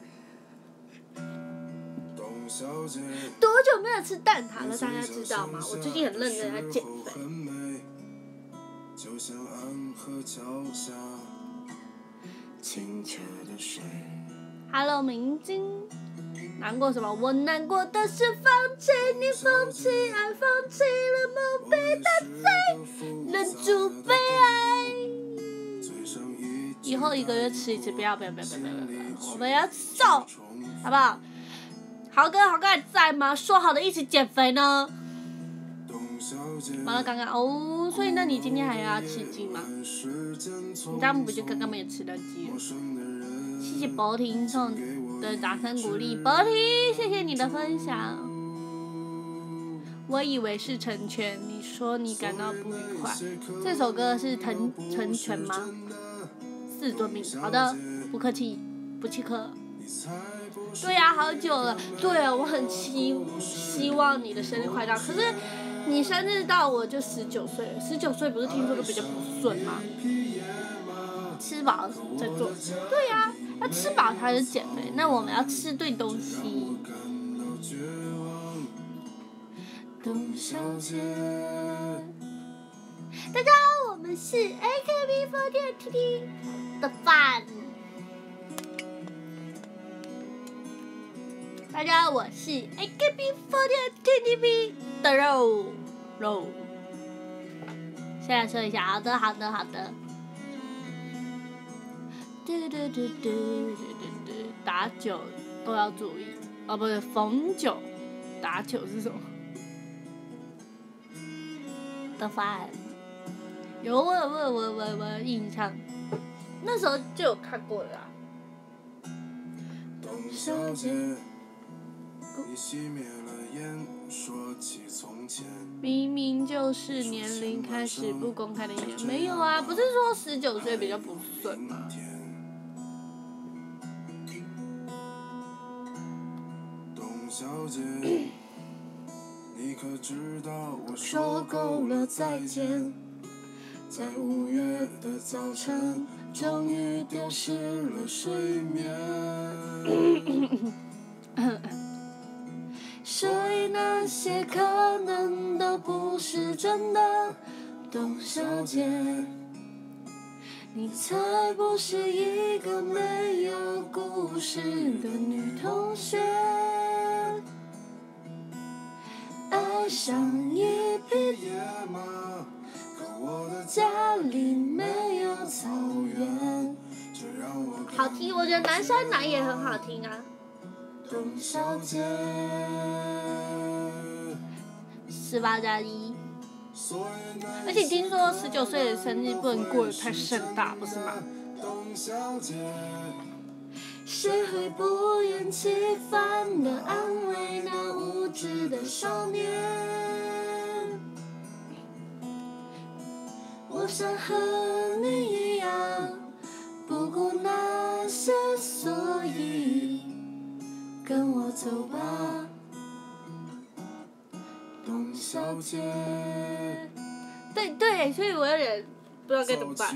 多久没有吃蛋挞了？大家知道吗？我最近很认真在减肥。Hello， 明晶，难过什么？我难过的是放弃你，放弃爱，放弃了梦被打碎，忍住悲哀。以后一个月吃一次，不要不要不要不要不要不要，我们要瘦，好不好？豪哥，豪哥还在吗？说好的一起减肥呢？完了，刚刚哦，所以那你今天还要吃鸡吗？你这样不就刚刚没有吃到鸡了？谢谢博婷送的掌声鼓励，博婷，谢谢你的分享。我以为是成全，你说你感到不愉快。这首歌是成成全吗？四吨命，好的，不客气，不欺客。对呀、啊，好久了。对啊，我很期希望你的生日快到，可是你生日到我就十九岁了。十九岁不是听说都比较不顺吗？吃饱再做。对呀、啊，要吃饱才是减肥。那我们要吃对东西。董小姐，大家好，我们是 A K B 四十八 T T 的饭。大家好，我是 A K B 四十八 T T P 的肉肉。先来说一下，好的，好的，好的。嘟嘟嘟嘟嘟嘟，打酒都要注意哦，不是逢酒打酒是什么？的饭有我我我我我印象，那时候就有看过的啦。董小姐。你熄灭了明明就是年龄开始不公开的演，没有啊，不是说十九岁比较不顺吗？说够了再见，在五月的早晨，终于丢失了睡眠。所以那些可能都不是真的，董小姐，你才不是一个没有故事的女同学。爱上一匹野马，可我的家里没有草原。好听，我觉得南山南也很好听啊。董小姐，十八加一。而且听说十九岁的生日不能过得太盛大，不是吗？谁会不厌其烦地安慰那无知的少年？我想和你一样，不顾那些所以，跟我走吧，董小姐。对对，所以我有点不知道该怎么办。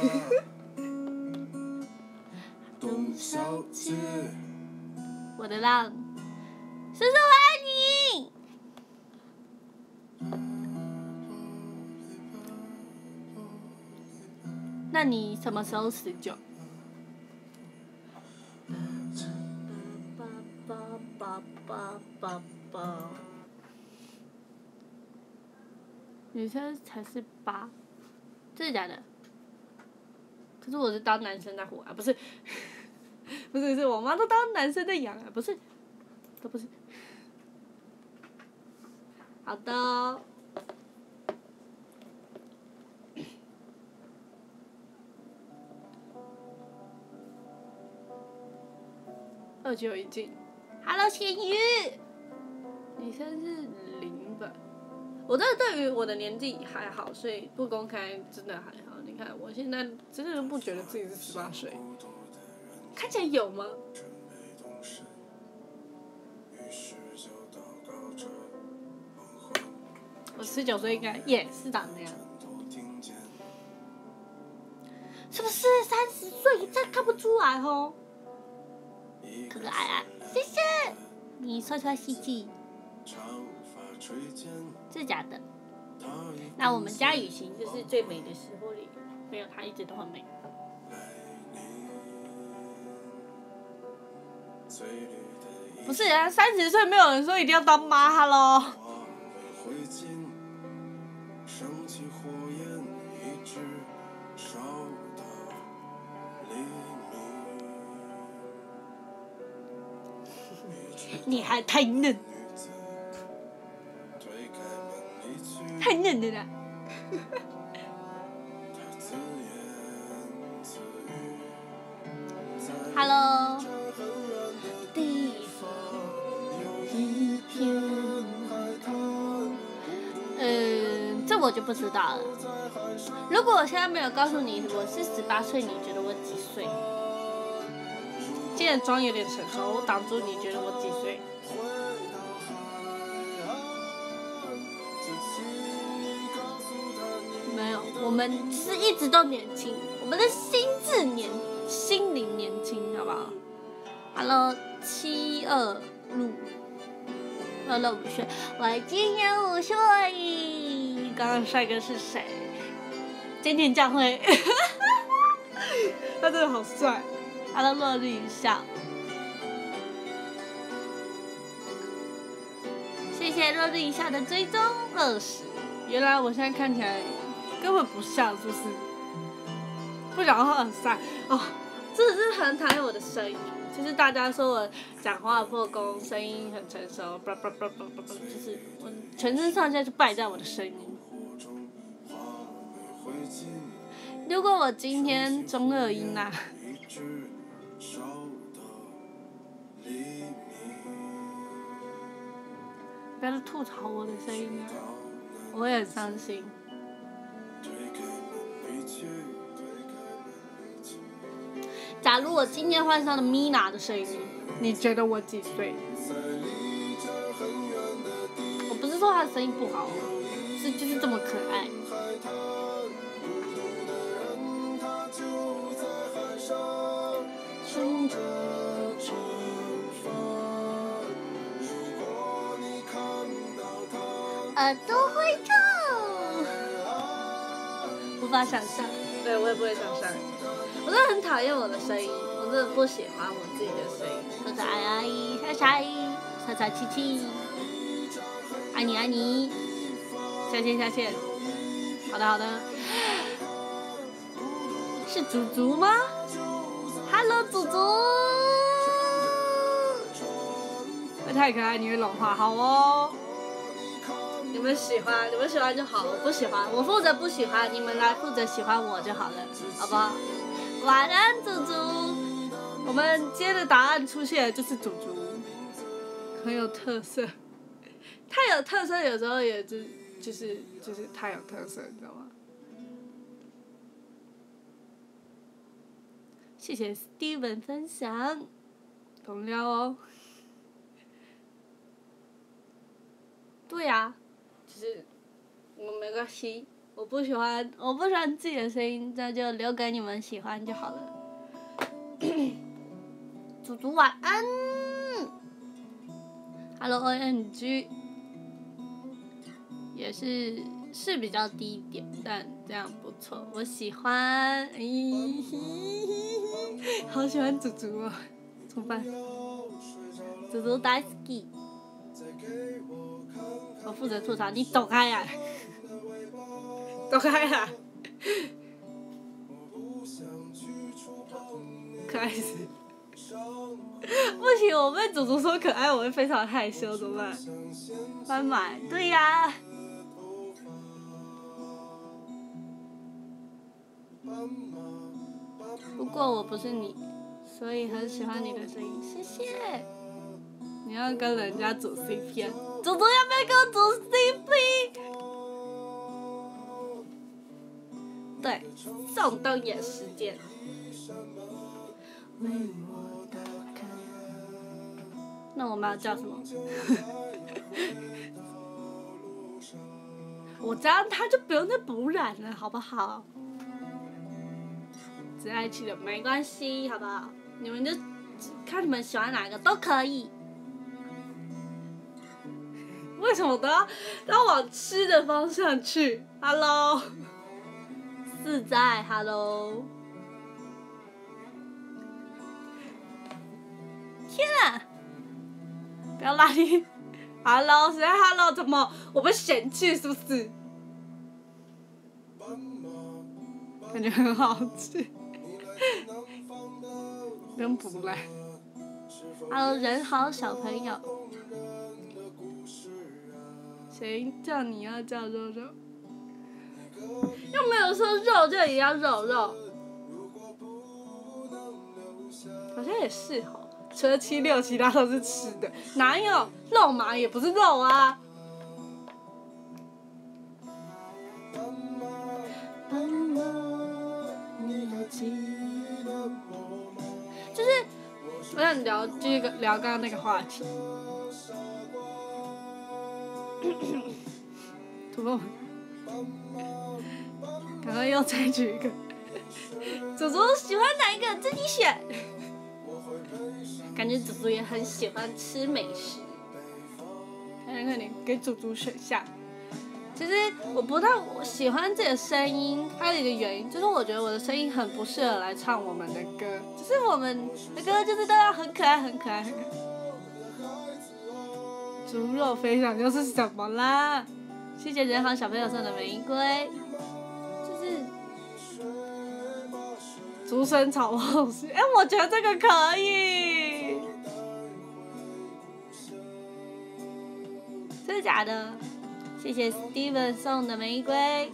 董小姐，我的浪，叔叔我爱你。那你什么时候十九？女生才是八，真的假的？可是我是当男生在活啊，不是，不是，是我妈都当男生在养啊，不是，都不是。好的、哦。二九已经 ，Hello 咸鱼，你生日零吧？我真的对于我的年纪还好，所以不公开真的还好。你看我现在真的不觉得自己是十八岁，看起来有吗？我十九岁应该也是长那样，是不是三十岁？这看不出来哦。可可爱爱，谢谢你刷刷细细，是假的。那我们家雨晴就是最美的时候里，没有她一直都很美。不是啊，三十岁没有人说一定要当妈哈喽。你还太嫩，太嫩了啦。Hello。地方有一片海滩。嗯，这我就不知道了。如果我现在没有告诉你我是十八岁，你觉得我几岁？今天的妆有点成熟，我挡住你觉得我几岁？没有，我们是一直都年轻，我们的心智年，心灵年轻，好不好 ？Hello， 七二路，二六五岁，我今年五岁。刚刚帅哥是谁？今天将会，他真的好帅。Hello， 落日一笑，谢谢落日一笑的追踪二十。原来我现在看起来根本不像，是不是？不讲话很帅哦，真的是很讨厌我的声音。就是大家说我讲话破功，声音很成熟，叭叭叭叭叭叭，就是我全身上下就败在我的声音。如果我今天中二音啊。 不要吐槽我的声音了，我也很伤心。假如我今天换上了 Mina 的声音，你觉得我几岁？我不是说她的声音不好，是就是这么可爱。耳朵会痛，无法想象。对，我也不会想象。我真的很讨厌我的声音，我真的不喜欢我自己的声音。可可爱爱，傻傻，傻傻气气，爱你爱你，下线下线。好的好的，是祖祖吗 ？Hello， 祖祖。会太可爱，你会融化，好哦。你们喜欢，你们喜欢就好，我不喜欢，我负责不喜欢，你们来负责喜欢我就好了，好不好？晚安，祖祖。我们今天的答案出现了，就是祖祖，很有特色。太有特色，有时候也就就是就是太有特色，你知道吗？谢谢 Steven 分享，懂了哦。对呀、啊，就是我没关系，我不喜欢，我不喜欢自己的声音，那就留给你们喜欢就好了。祖祖晚安 ，Hello O M G， 也是是比较低一点，但这样不错，我喜欢，咦好喜欢祖祖哦，怎么办？祖祖大好き。我负责吐槽，你走开呀、啊！走开呀、啊！可爱死！不行，我被祖祖说可爱，我会非常害羞，怎么办？翻买，对呀、啊。不过我不是你，所以很喜欢你的声音，谢谢。你要跟人家组 C P， 祖祖要不要跟我组 C P？ 对，宋冬野时间。那我们要叫什么？我这样他就不用再补染了，好不好？只爱气的没关系，好不好？你们就看你们喜欢哪个都可以。为什么都要都要往吃的方向去 ？Hello， 自在 ，Hello。天啊！不要拉你 ，Hello， 谁在 Hello？ 怎么我被嫌弃是不是？感觉很好吃，不用补来。Hello， 人好小朋友。谁叫你要叫肉肉？又没有说肉就也要肉肉，好像也是吼。除了七六，其他都是吃的，哪有肉麻也不是肉啊？就是我想聊这个聊刚刚那个话题。土豆，赶快又采取一个。祖祖喜欢哪一个自己选。感觉祖祖也很喜欢吃美食。看看看你给祖祖选项。其实我不太喜欢自己的声音，还有一个原因就是我觉得我的声音很不适合来唱我们的歌，就是我们的歌就是都要很可爱很可爱很可爱。猪肉飞翔又是什么啦？谢谢人好小朋友送的玫瑰，就是竹笋炒肉丝。哎，我觉得这个可以，真的假的？谢谢 Steven 送的玫瑰。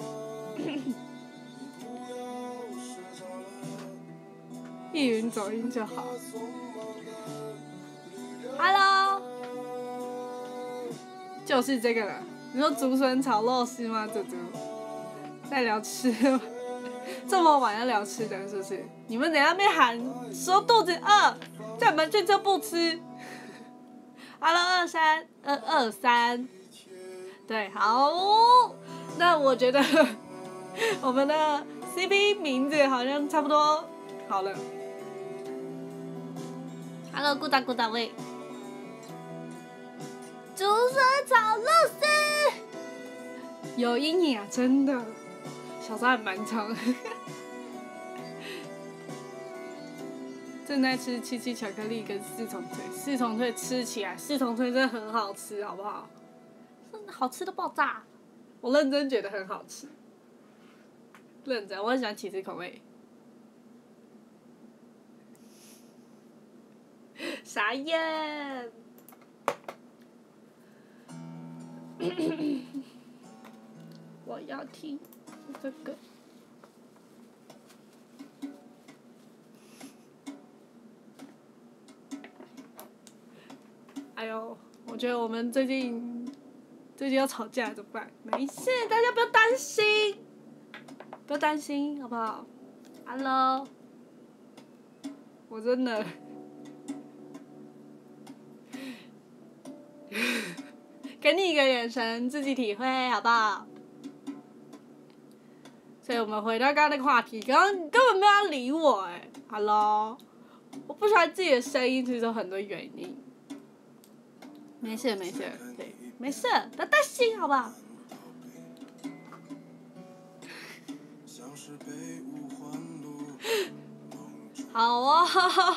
一云走音就好。Hello。 就是这个了。你说竹笋炒肉丝吗？猪猪在聊吃吗？这么晚要聊吃的，是不是？你们等一下被喊说肚子饿，叫你们去吃不吃。Hello， 二三二二三，对，好，那我觉得我们的 C P 名字好像差不多好了。Hello， 咕哒咕哒喂，竹笋炒肉丝，有阴影啊，真的，小时候还蛮长。正在吃七七巧克力跟四重脆，四重脆吃起来，四重脆真的很好吃，好不好？好吃的爆炸！我认真觉得很好吃，认真，我很喜欢起司口味。傻眼！我要听这个。哎呦，我觉得我们最近最近要吵架怎么办？没事，大家不要担心，不要担心，好不好 ？Hello， 我真的给你一个眼神，自己体会，好不好？所以我们回到刚刚那个话题，刚刚根本没有要理我哎、欸、，Hello， 我不喜欢自己的声音，其实有很多原因。没事没事，对，没事，不要担心，好不好？好啊，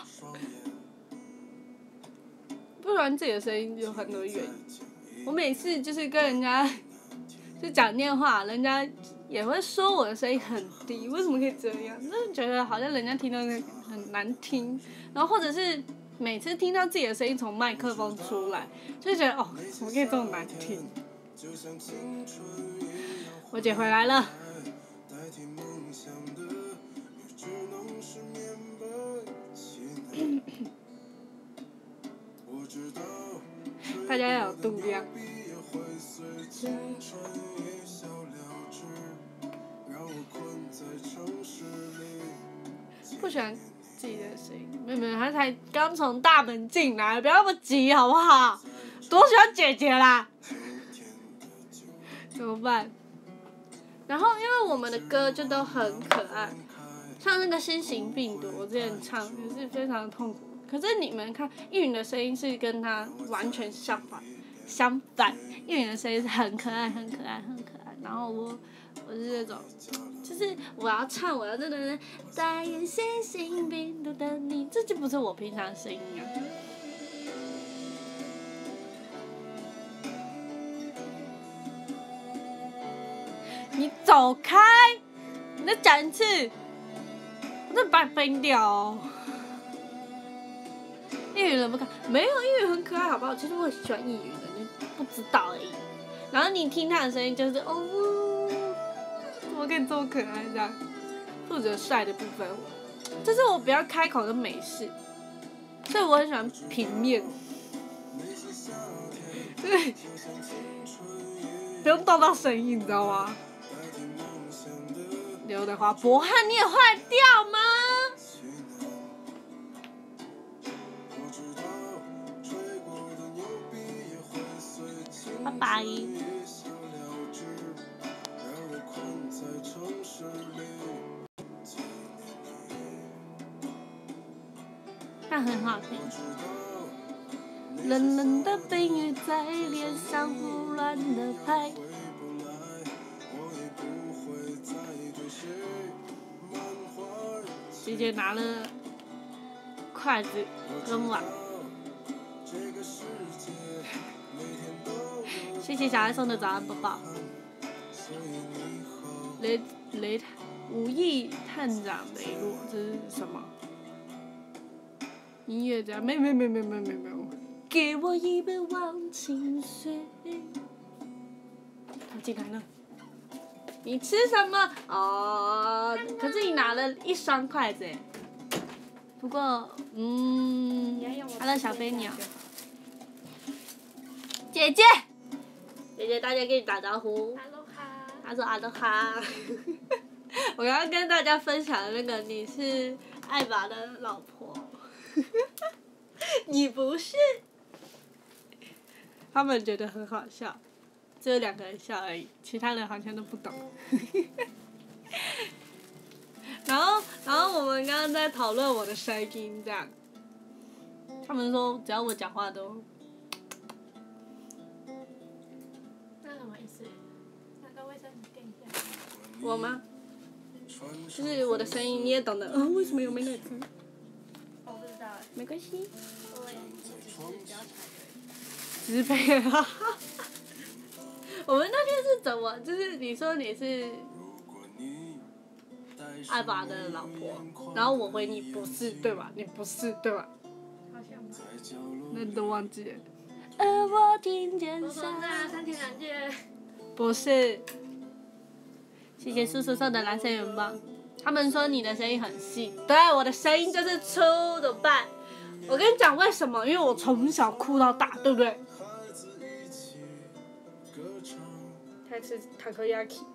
不然自己的声音有很多原因。我每次就是跟人家就讲电话，人家也会说我的声音很低，为什么可以这样？就是觉得好像人家听到很难听，然后或者是。每次听到自己的声音从麦克风出来，就觉得哦，怎么可以这么难听？我姐回来了。大家要有度量。不喜欢自己的声音，没有没有，他才刚从大门进来，不要那么急好不好？多喜欢姐姐啦！怎么办？然后因为我们的歌就都很可爱，像那个新型病毒，我之前唱也是非常的痛苦。可是你们看，易允的声音是跟他完全相反，相反，易允的声音是很可爱、很可爱、很可爱。然后我，我是那种。就是我要唱，我要真的代言新型病毒的你，这就不是我平常的声音啊。你走开！你再讲一次，我真的把你崩掉哦。易允人不可爱，没有，易允很可爱，好不好？其实我很喜欢易允的，你不知道而已。然后你听他的声音就是哦。怎么可以这么可爱这样？负责帅的部分，就是我不要开口都没事，所以我很喜欢平面，对，不用动到声音，你知道吗？刘德华，博翰你也坏掉吗？拜拜。但很好听。冷冷的冰雨在脸上胡乱的拍。姐姐拿了筷子跟碗。谢谢小爱送的早安宝宝。雷雷武艺探长雷洛，这是什么？音乐家，没没没没没没没，给我一杯忘情水。他进来了，你吃什么？哦，可是你拿了一双筷子哎。不过，嗯，他的小飞鸟，姐姐， 姐姐大家跟你打招呼。 哈喽哈。 他说阿罗哈。我刚刚跟大家分享的那个你是艾玛的老婆，你不是。他们觉得很好笑，只有两个人笑而已，其他人好像都不懂。然后，然后我们刚刚在讨论我的声音，这样。他们说只要我讲话都。 那什么意思？拿个卫生纸垫一下。 我吗？就是我的声音你也懂得。嗯，为什么有美奶滋？ 我不知道哎。 没关系。 我也只是比较惨而已。 直配啊！我们那天是怎么？就是你说你是艾玛的老婆，然后我回你不是对吧？你不是对吧？ 好像吧。 那你都忘记了。而我听见我说那三天两夜。 不是。谢谢叔叔送的蓝色元宝。他们说你的声音很细，对，我的声音就是粗，怎么办？我跟你讲为什么？因为我从小哭到大，对不对？在吃塔克亚 k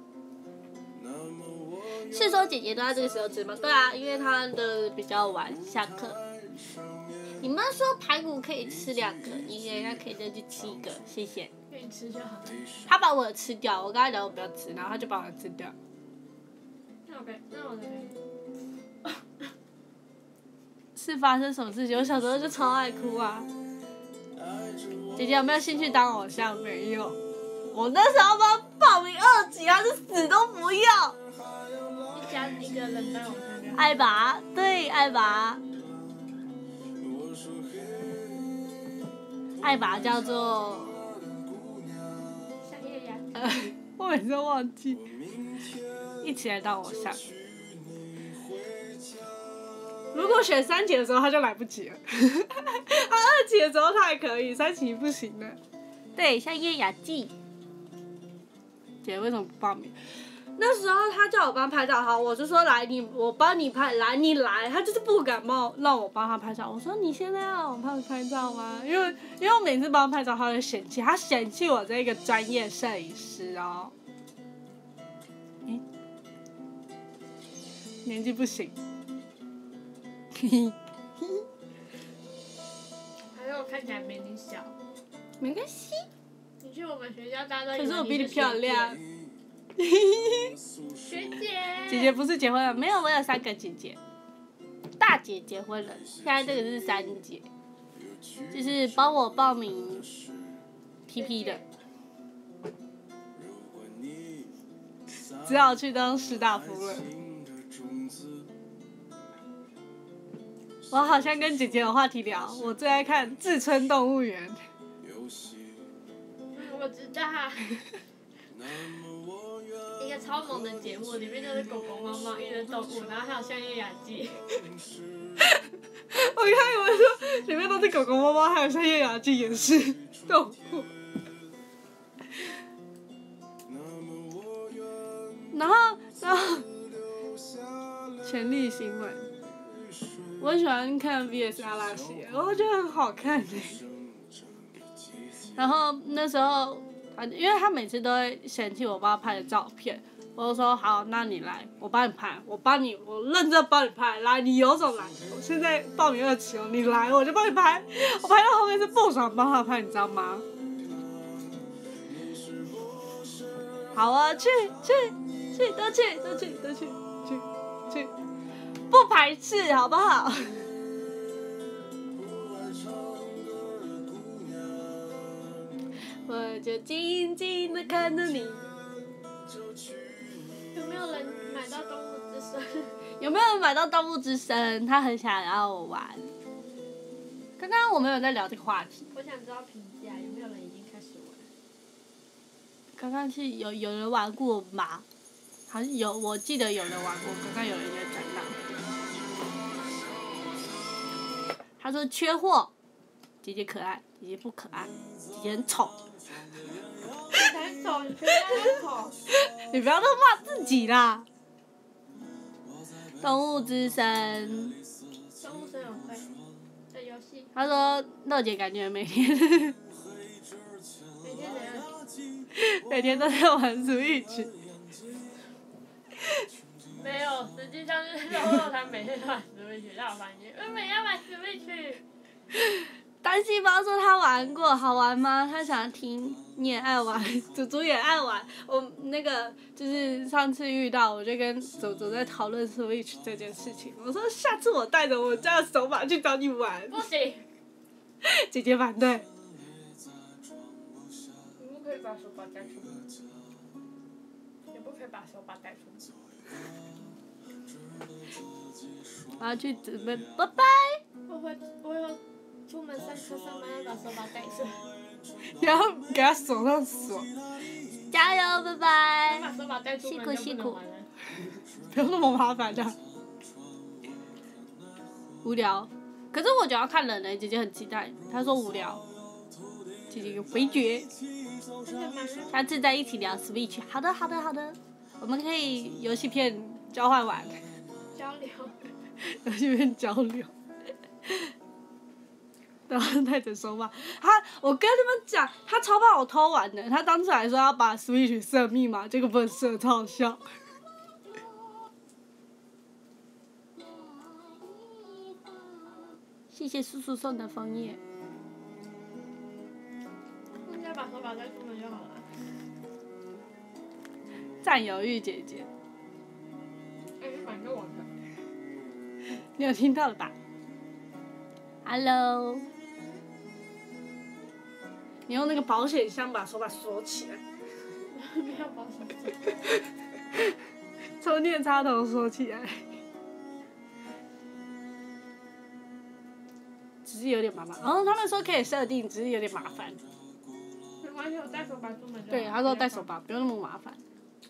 是说姐姐都在这个时候吃吗？对啊，因为她的比较晚下课。你妈说排骨可以吃两个，一个人可以再去吃一个，谢谢。 愿意吃就好。 她把我的吃掉，我跟她讲我不要吃，然后她就把我的吃掉。 那我给，那我给。 是发生什么事情？我小时候就超爱哭啊。姐姐有没有兴趣当偶像？没有。我那时候帮报名二级，她是死都不要。 一家一个人当偶像。 艾玛，对，艾玛。艾玛叫做。 夏夜雅。 呃，我每次都忘记。一起来当偶像。如果选三级的时候，他就来不及了。他二级的时候他还可以，三级不行了。对，像叶雅纪。姐为什么不报名？那时候他叫我帮他拍照，好，我就说来你，我帮你拍，来你来，他就是不敢冒让我帮他拍照。我说你现在要我帮你拍照吗？因为因为我每次帮他拍照，他会嫌弃，他嫌弃我这个专业摄影师哦。欸、年纪不行。 还是我看起来比你小。 没关系。 你去我们学校，大家都以为可是我比你你漂亮。 学姐。 姐姐不是结婚了？没有，我有三个姐姐。大姐结婚了，现在这个是三姐，就是帮我报名 T P 的，只好去当士大夫了。我好像跟姐姐有话题聊，我最爱看《志村动物园》。 我知道。一个超萌的节目，里面就是狗狗、猫猫、一人动物，然后还有像叶雅纪。 我刚以为说里面都是狗狗、猫猫，还有像叶雅纪也是动物。然后，然后，权力新闻，我很喜欢看 V S 阿拉西，我觉得很好看诶。然后那时候。因为他每次都会嫌弃我帮他拍的照片，我就说好，那你来，我帮你拍，我帮你，我认真帮你拍，来，你有种来，我现在报名二期哦，你来我就帮你拍，我拍到后面是不爽帮他拍，你知道吗？好啊，去去去，都去都去都去去去，不排斥好不好？我就静静地看着你。 有没有人买到动物之声？ 有没有人买到动物之声？他很想要我玩。刚刚我们有在聊这个话题。 我想知道评价，有没有人已经开始玩？ 刚刚是有有人玩过吗？好像有，我记得有人玩过。刚刚有人在讲到。他说缺货，姐姐可爱，姐姐不可爱，姐姐很丑。 你才丑，你觉得很丑？ 你不要都骂自己啦！动物之声。 动物声友会的游戏。 他说乐姐感觉每天。 每天怎样？ 每天都在玩 Switch。 没有，实际上是肉肉他每天都玩 Switch，让我发现，我每天玩 Switch。 单细胞说他玩过，好玩吗？他想听，你也爱玩，祖祖也爱玩。我那个就是上次遇到，我就跟祖祖在讨论 Switch 这件事情。我说下次我带着我家的手把去找你玩。 不行。 姐姐反对。 你不可以把手把带出门。也不可以把手把带出门。 我要去准备，拜拜。 我会，我有出门上课上班要把手把带上。 然后给他手上锁。加油，拜拜。 把手把带出门就不能玩了。 不用那么麻烦的。无聊，可是我觉得要看人呢、欸。姐姐很期待，她说无聊。姐姐有回绝。下次再一起聊 Switch。好的，好的，好的。我们可以游戏片交换玩。 交流。 游戏片交流。然后带着手把，他，我跟你们讲，他超怕我偷玩的。他当初还说要把 Switch 设密码，结果不能设，超好笑。谢谢叔叔送的枫叶。 应该把手把带出门就好了。 占有欲姐姐。 哎，你买给我的。 你有听到了吧 ？Hello。你用那个保险箱把手把锁起来。 没有保险箱。 充电插头锁起来。只是有点麻烦。然后他们说可以设定，只是有点麻烦。 没关系，我带手把出门就好。 对，他说带手把不用那么麻烦。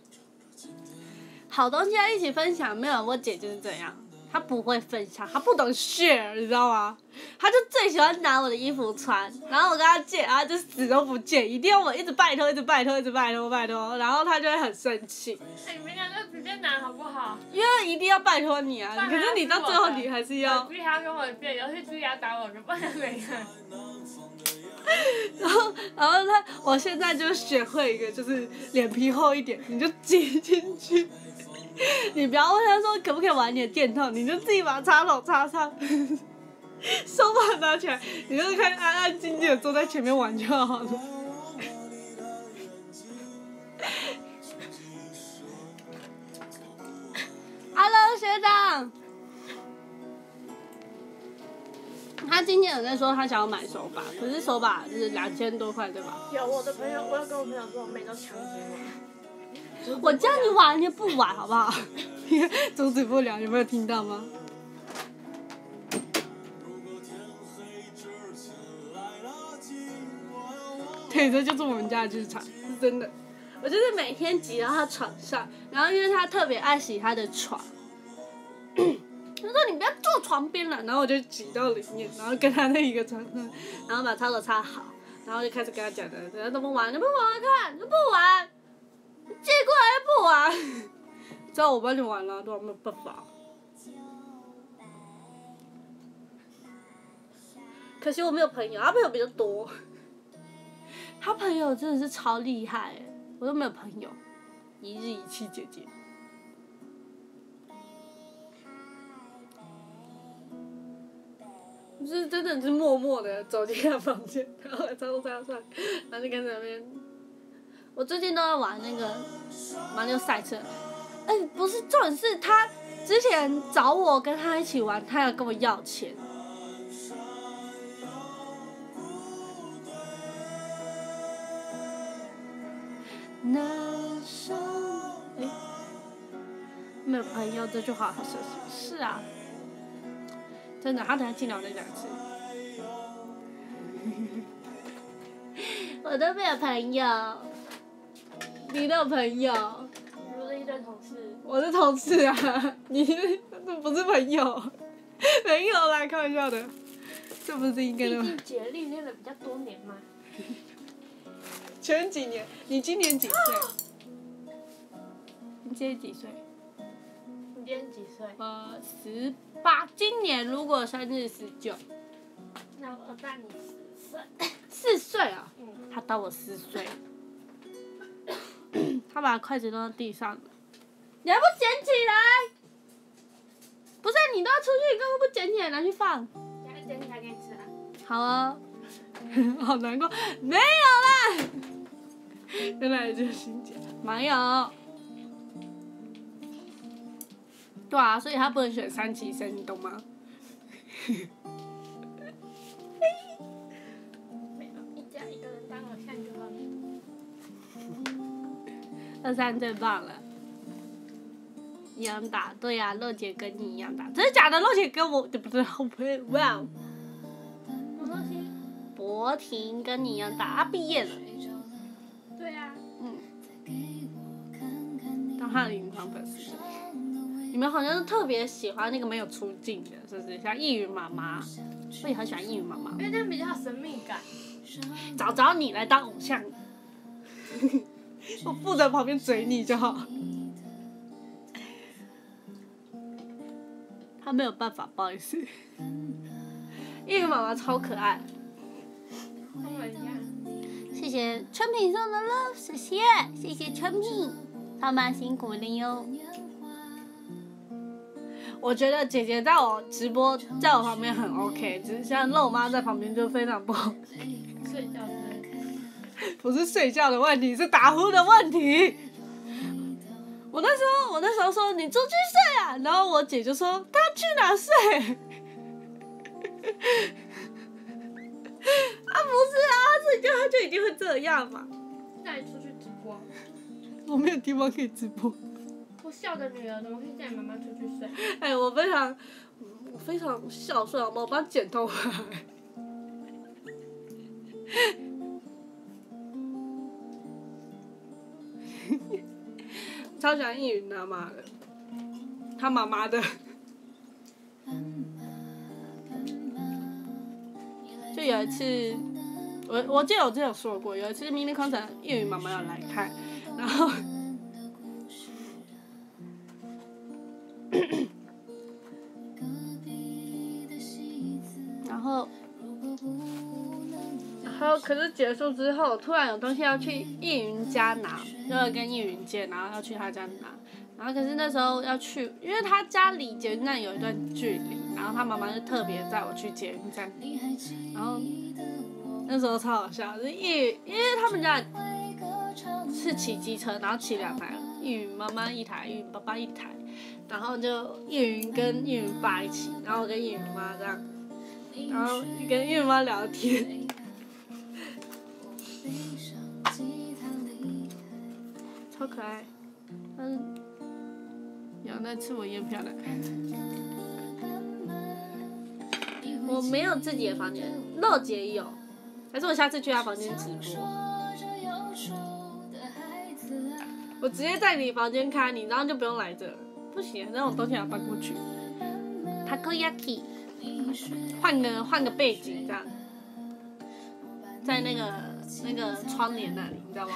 好东西要一起分享，没有我姐就是这样。他不会分享，他不懂 share， 你知道吗？他就最喜欢拿我的衣服穿，然后我跟他借，他就死都不借，一定要我一直拜托，一直拜托，一直拜托，拜托，然后他就会很生气。 哎，你们俩就直接拿好不好？ 因为一定要拜托你啊，可是你到最后你还是要。 逼他跟我借，尤其是他打我，就不能没看。 然后，然后他，我现在就学会一个，就是脸皮厚一点，你就挤进去。你不要问他说可不可以玩你的电筒，你就自己把插头插上，手把拿起来，你就看安安静静的坐在前面玩就好了。Hello， 学长。他今天有在说他想要买手把，可是手把就是两千多块，对吧？ 有我的朋友，我有跟我朋友说，我妹都抢劫我。 我叫你玩，你不玩好不好？阻止不了，有没有听到吗？对，这就是我们家的剧场，是真的。我就是每天挤到他床上，然后因为他特别爱洗他的床，他说你不要坐床边了，然后我就挤到里面，然后跟他那一个床上，然后把插头插好，然后就开始跟他讲的，等下都不玩，你不玩玩看，你不玩。借过来又不玩，知道我帮你玩了，都没有办法。可惜我没有朋友，他朋友比较多。他朋友真的是超厉害，我都没有朋友。一日一气姐姐。就是真的是默默的走进他房间，然后插头插上，然后就跟在那边。我最近都在玩那个马里奥赛车，哎、欸，不是，重点是他之前找我跟他一起玩，他要跟我要钱。男生，哎，没有朋友这句话好像是是啊，真的，他等下进来我再讲一次。我都没有朋友。你的朋友， 我的一堆同事， 我的同事啊，你这不是朋友，没有啦，开玩笑的，这不是应该的吗？ 毕竟姐历练了比较多年嘛。 前几年，你今年几岁？你今年几岁？ 你今年几岁？ 呃，十八，今年如果生日十九。 那我大你四岁。 四岁啊？ 嗯。 他大我四岁。 他把筷子扔到地上了，你还不捡起来？不是你都要出去，你干嘛不捡起来拿去放？ 等下捡起来给你吃啊。 好啊，好难过，没有啦，原来就是心姐，没有。对啊，所以他不能选三七生，你懂吗？ 没有，一家一个人当偶像就好了。 二三最棒了，一样大，对呀、啊，肉姐跟你一样大，真的假的？肉姐跟我不对，后背哇， 什么东西？ 博婷跟你一样大，她毕业了， 对啊。 嗯，当她的隐藏粉丝。你们好像是特别喜欢那个没有出镜的，是不是？像易云妈妈，我也很喜欢易云妈妈。 因为这样比较有神秘感。 找找你来当偶像，我负责旁边嘴你就好。他没有办法，不好意思。易云妈妈超可爱。 跟我一样。 谢谢春品送的 love， 谢谢谢谢春品，他们辛苦了哟。我觉得姐姐在我直播在我旁边很 OK， 只是像肉妈在旁边就非常不好。 睡觉的。 不是睡觉的问题，是打呼的问题。我那时候我那时候说你出去睡啊，然后我姐就说她去哪睡？啊不是啊，睡觉她就一定会这样嘛。 带你出去直播。 我没有地方可以直播。 不孝的女儿怎么可以带妈妈出去睡？ 哎，我非常，我非常孝顺，好吗？我帮她剪头发。超喜欢易云他妈的，他妈妈的。就有一次，我我记得我之前有说过，有一次迷你空城易云妈妈要来看，然后。然后，然后可是结束之后，突然有东西要去易云家拿，就要跟易云借，然后要去他家拿。然后可是那时候要去，因为他家离捷运站有一段距离，然后他妈妈就特别载我去捷运站。然后那时候超好笑，就是易云，因为他们家是骑机车，然后骑两台，易云妈妈一台，易云爸爸一台。然后就易云跟易云爸一起，然后我跟易云妈这样，然后跟易云妈聊天，超可爱。嗯，有那次我也很漂亮。我没有自己的房间，肉姐有，还是我下次去她房间直播。我直接在你房间开你，然后就不用来这了。不行，那种东西要搬过去。Takoyaki， 换个换个背景这样，在那个那个窗帘那里，你知道吗？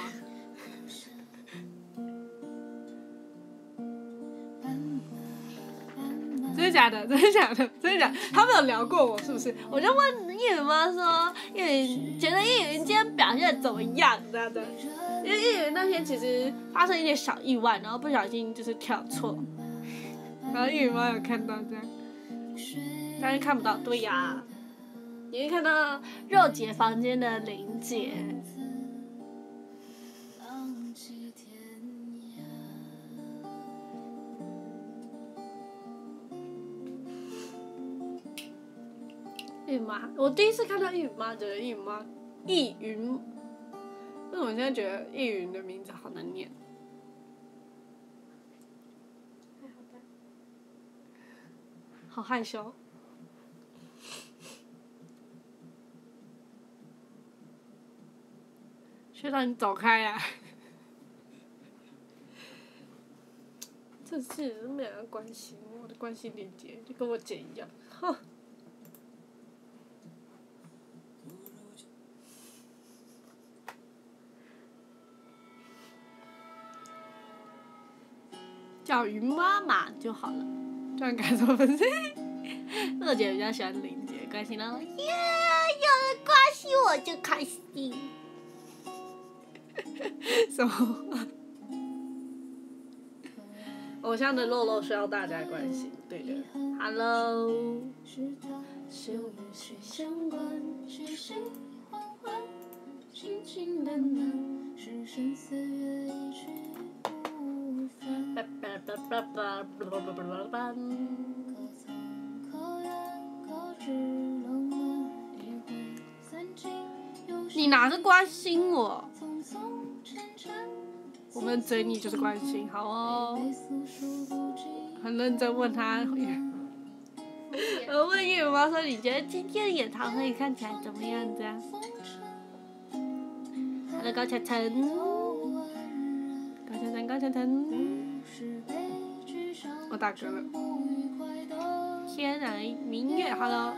真的假的？真的假的？真的假的？他们有聊过我是不是？我就问叶云妈说，叶云觉得叶云今天表现怎么样？这样的，因为叶云那天其实发生一点小意外，然后不小心就是跳错。然后叶云妈有看到这样，但是看不到，对呀、啊，你会看到肉姐房间的玲姐。易云妈，我第一次看到易云妈，觉得易云妈，易云，为什么我现在觉得易云的名字好难念？好害羞。学长，你走开呀、啊！这是都没有人关心我的关系链接，就跟我姐一样，哼。叫云妈妈就好了，这样该怎么分析？乐姐比较喜欢林姐，关心了，耶，有人关心我就开心。什么？ 偶像的肉肉需要大家关心，对的。Hello。是与谁相关？是谁缓缓轻轻的暖？是深岁月一去不返。可从可远可知冷暖，一回散尽又你哪是关心我？我们追你就是关心，好哦。很认真问他。我问叶羽毛说：“你觉得今天的演唱会看起来怎么样子啊？”好了，高晨晨，高晨晨，高晨晨，我打嗝了。天然明月 ，Hello。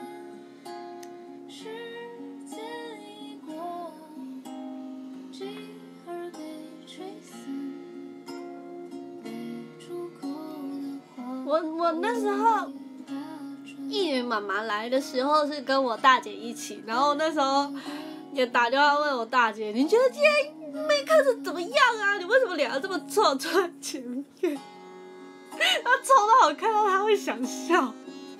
我我那时候。艺云妈妈来的时候是跟我大姐一起，然后那时候也打电话问我大姐，你觉得今天妹看着怎么样啊？你为什么脸这么臭，坐在前面？她臭到我看到她会想笑。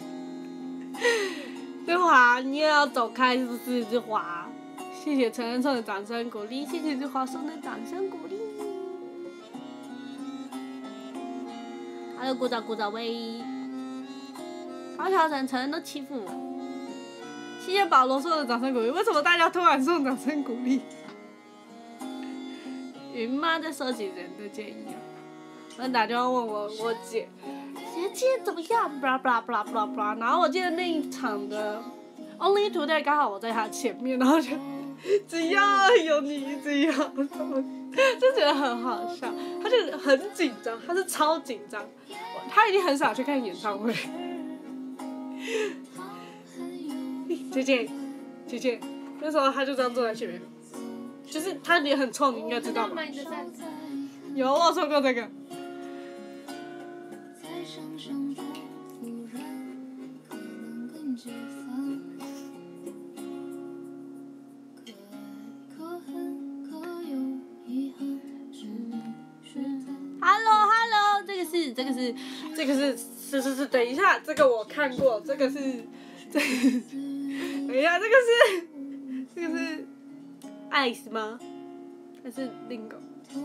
日华，你也要走开是不是？日华，谢谢陈恩送的掌声鼓励，谢谢日华送的掌声鼓励。还有鼓掌鼓掌喂。高桥成成人都欺负我，谢谢保罗送的掌声鼓励。为什么大家突然送掌声鼓励？云妈在收集人的建议啊！我打电话问我我姐，姐今天怎么样？布拉布拉布拉布拉布拉。然后我记得那一场的 Only Today 刚好我在他前面，然后就只要有你，只要就觉得很好笑。他就很紧张，他是超紧张，他已经很少去看演唱会。姐姐，姐姐，那时候他就这样坐在前面，就是他脸很臭，你应该知道吧？有，我说过这个。Hello Hello， 这个是这个是这个是是是是，等一下，这个我看过，这个是这个，等一下，这个是这个是 Ice 吗？还是另一个？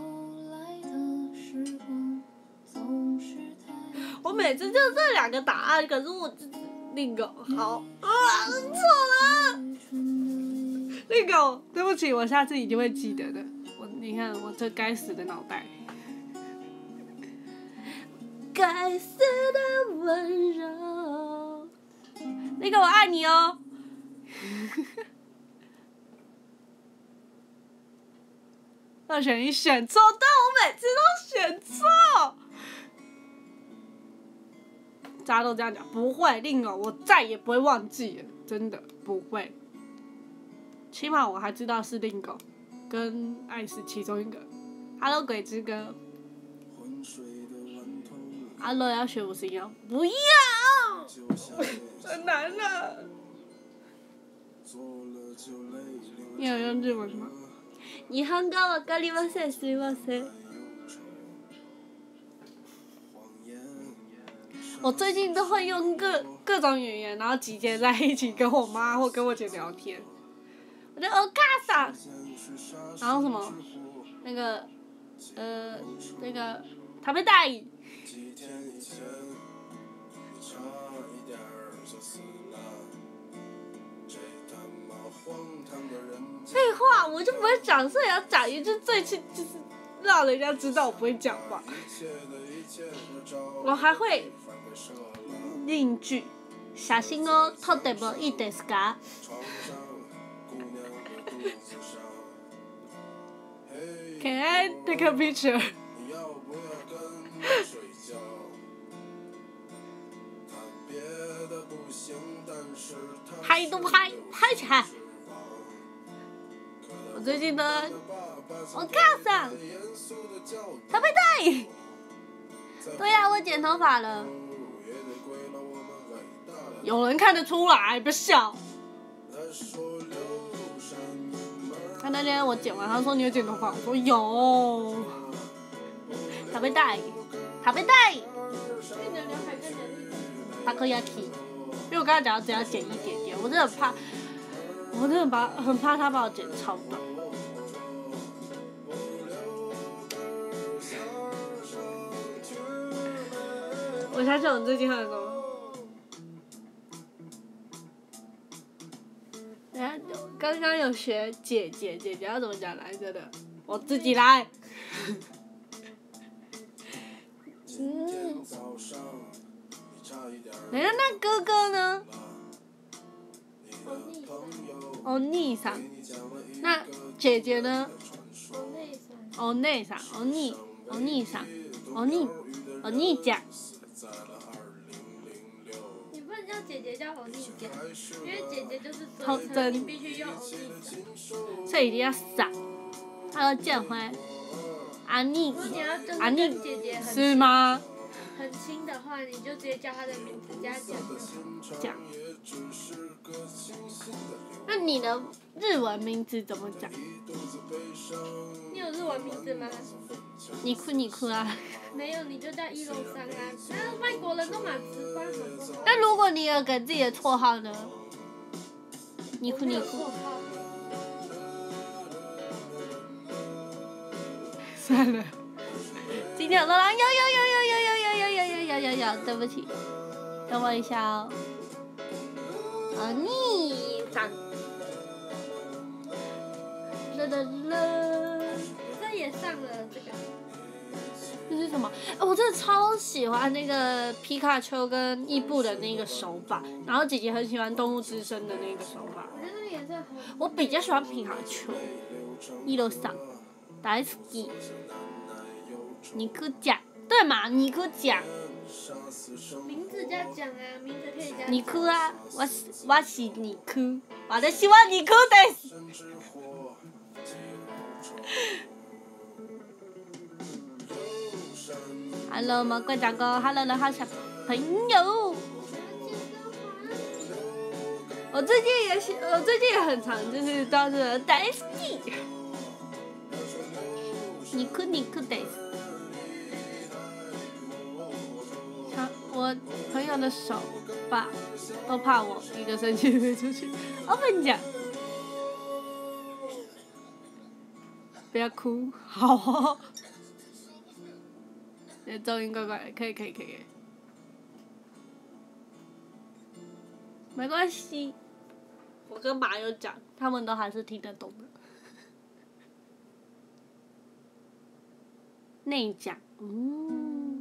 我每次就这两个答案，可是我另一个好啊，错了，另一个对不起，我下次一定会记得的。我你看我这该死的脑袋。该死的温柔，那个我爱你哦。二选一选错，但我每次都选错。大家都这样讲，不会，令我我再也不会忘记了，真的不会。起码我还知道是令狗跟爱是其中一个。Hello， 鬼之歌。阿乐要学五十音，不要，很难了。你有用日文吗？日本語わかりません、すみません。我最近都会用各各种语言，然后集结在一起跟我妈或跟我姐聊天。我就お母さん，然後什麼，那個，呃，那個食べたい。废话，我就不会讲，所以要讲一句最气，就是让人家知道我不会讲话。我还会另一句，小心哦，とてもいいですか？Can I take a picture？ 拍都拍，拍起来！我最近呢，我靠上，他被带。对呀、啊，我剪头发了。有人看得出来，别笑。他那天我剪完，他说你有剪头发，我说有。他被带， 塔贝带。 你的刘海跟你的日子。 塔克亚基，因为我刚才讲只要剪一点点，我真的很怕，我真的把很怕他把我剪超短。我想想，我最近还有什么？哎，刚刚有学姐姐，姐姐要怎么讲来着的？我自己来。嗯。哎，那哥哥呢？欧尼桑。那姐姐呢？欧内桑。欧尼，欧尼桑，欧尼，欧尼酱。 你不能叫姐姐叫欧尼酱，因为姐姐就是好尊称，你必须用欧尼酱。 所以一定要撒。还有建辉，阿妮， 你要真的阿妮跟姐姐很是吗？ 很亲的话，你就直接叫她的名字加酱就好。 讲。那你的日文名字怎么讲？ 你有日文名字吗？ 你哭你哭啊！ 没有，你就叫一楼三啊。那外国人都蛮直观的。 那如果你有给自己的绰号呢？你哭你哭。算了，今天有了啦！有有有有有有有有有有有有有，对不起，等我一下哦。啊，你长。啦啦啦！ 这也上了这个。 这是什么？哎，我真的超喜欢那个皮卡丘跟伊布的那个手法，然后姐姐很喜欢动物之声的那个手法。 我觉得那个颜色很。 我比较喜欢皮卡丘。一楼上。大好き。你可讲对嘛？你可讲。 名字加讲啊，名字可以加。 你可啊，我是我是你可，我的希望你可的。Hello， 魔鬼长哥 ，Hello， 的好小朋友。我最近也喜，我最近也很常就是到这个大好き。你可你可的。我朋友的手吧，都怕我一个生气飞出去。我跟你讲，不要哭，好哦。这噪音怪怪的，可以可以可以。没关系，我跟马友讲，他们都还是听得懂的。内讲，嗯。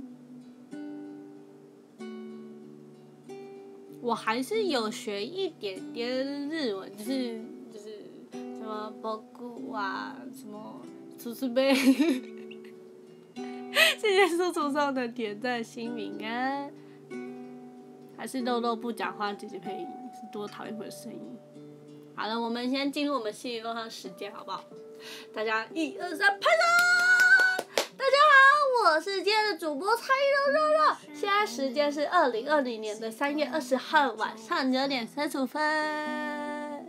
我还是有学一点点日文，就是就是什么包谷啊，什么出出杯，谢谢叔叔送的点赞新名啊。还是肉肉不讲话，姐姐配音，是多讨厌我的声音。好了，我们先进入我们心理路上时间，好不好？大家一二三，拍手！大家好，我是今天的主播蔡肉肉肉，现在时间是二零二零年的三月二十号晚上九点三十五分。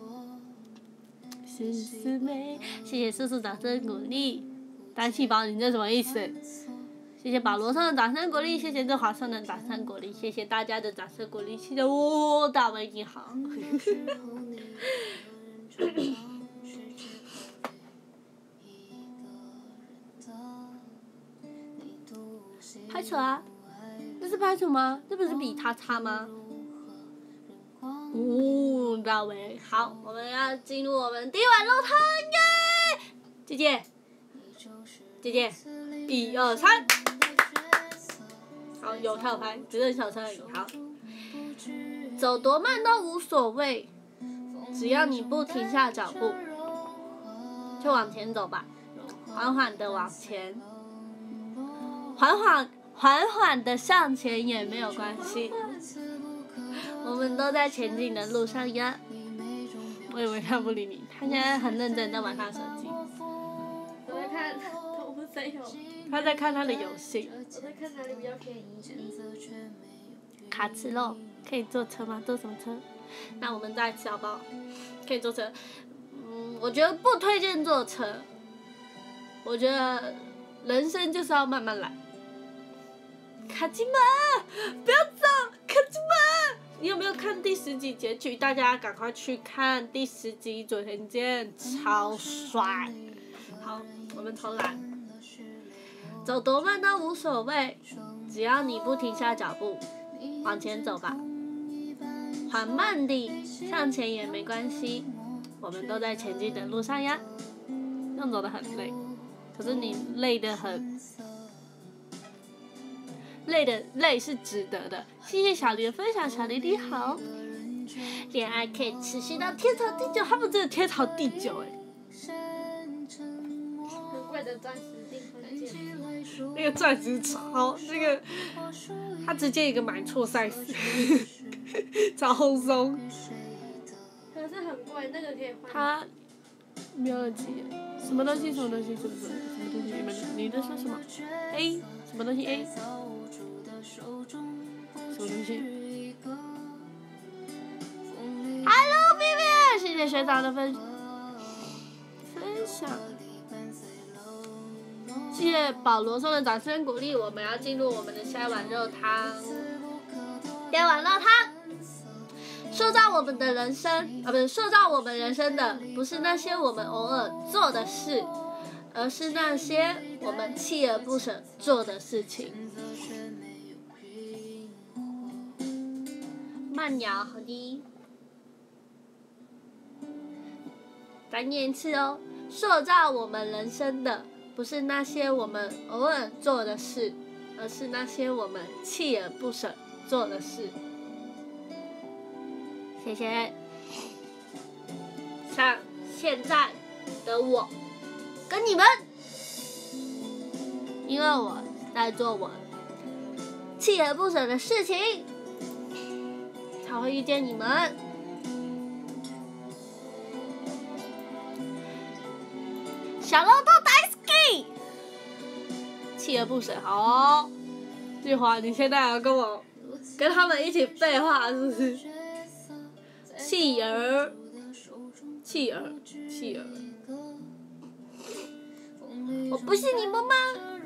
思思妹，谢谢叔叔掌声鼓励。单细胞，你这什么意思？谢谢保罗上的掌声鼓励，谢谢振华上的掌声鼓励，谢谢大家的掌声鼓励，谢谢哦，大卫你好。拍手啊！这是拍手吗？这不是比叉叉吗？哦，大卫，好，我们要进入我们第一碗肉汤耶！姐姐，姐姐，一二三。好，有跳拍，只是小声而已。好，走多慢都无所谓，只要你不停下脚步，就往前走吧，缓缓的往前，缓缓缓缓的向前也没有关系，我们都在前进的路上呀。我以为他不理你，他现在很认真在玩他手机。 我在看头部谁有。 他在看他的游戏。 我在看哪里比较便宜。 卡吃肉可以坐车吗？坐什么车？那我们再吃好不好？可以坐车。嗯，我觉得不推荐坐车。我觉得人生就是要慢慢来。 卡基玛，不要走，卡基玛！你有没有看第十集结局？大家赶快去看第十集，佐田健超帅。好，我们重来，走多慢都无所谓，只要你不停下脚步，往前走吧，缓慢地向前也没关系，我们都在前进的路上呀。这样走得很累，可是你累得很。累的累是值得的，谢谢小黎的分享，小黎你好。恋爱可以持续到天长地久，他们真的天长地久哎。 很贵的钻石订婚戒， 那个钻石超那个，他直接一个买错 size， 超松。 可是很贵，那个可以换。 他没有几，什么东西？什么东西？什么东西？什么东西？你们你在说什么 ？A 什么东西 ？A 什么东西 ？Hello， 妹妹，谢谢学长的分分享。谢谢保罗送的掌声鼓励，我们要进入我们的下一碗肉汤。第二碗肉汤，塑造我们的人生，啊，不是塑造我们人生的，不是那些我们偶尔做的事，而是那些我们锲而不舍做的事情。慢摇，好的。再念一次哦，塑造我们人生的，不是那些我们偶尔做的事，而是那些我们锲而不舍做的事。谢谢。像现在的我，跟你们，因为我在做我锲而不舍的事情，才会遇见你们。小肉豆大好き，锲而不舍，好哦。玉华，你现在要跟我跟他们一起废话是不是？锲而，锲而，锲而。我不是你们吗？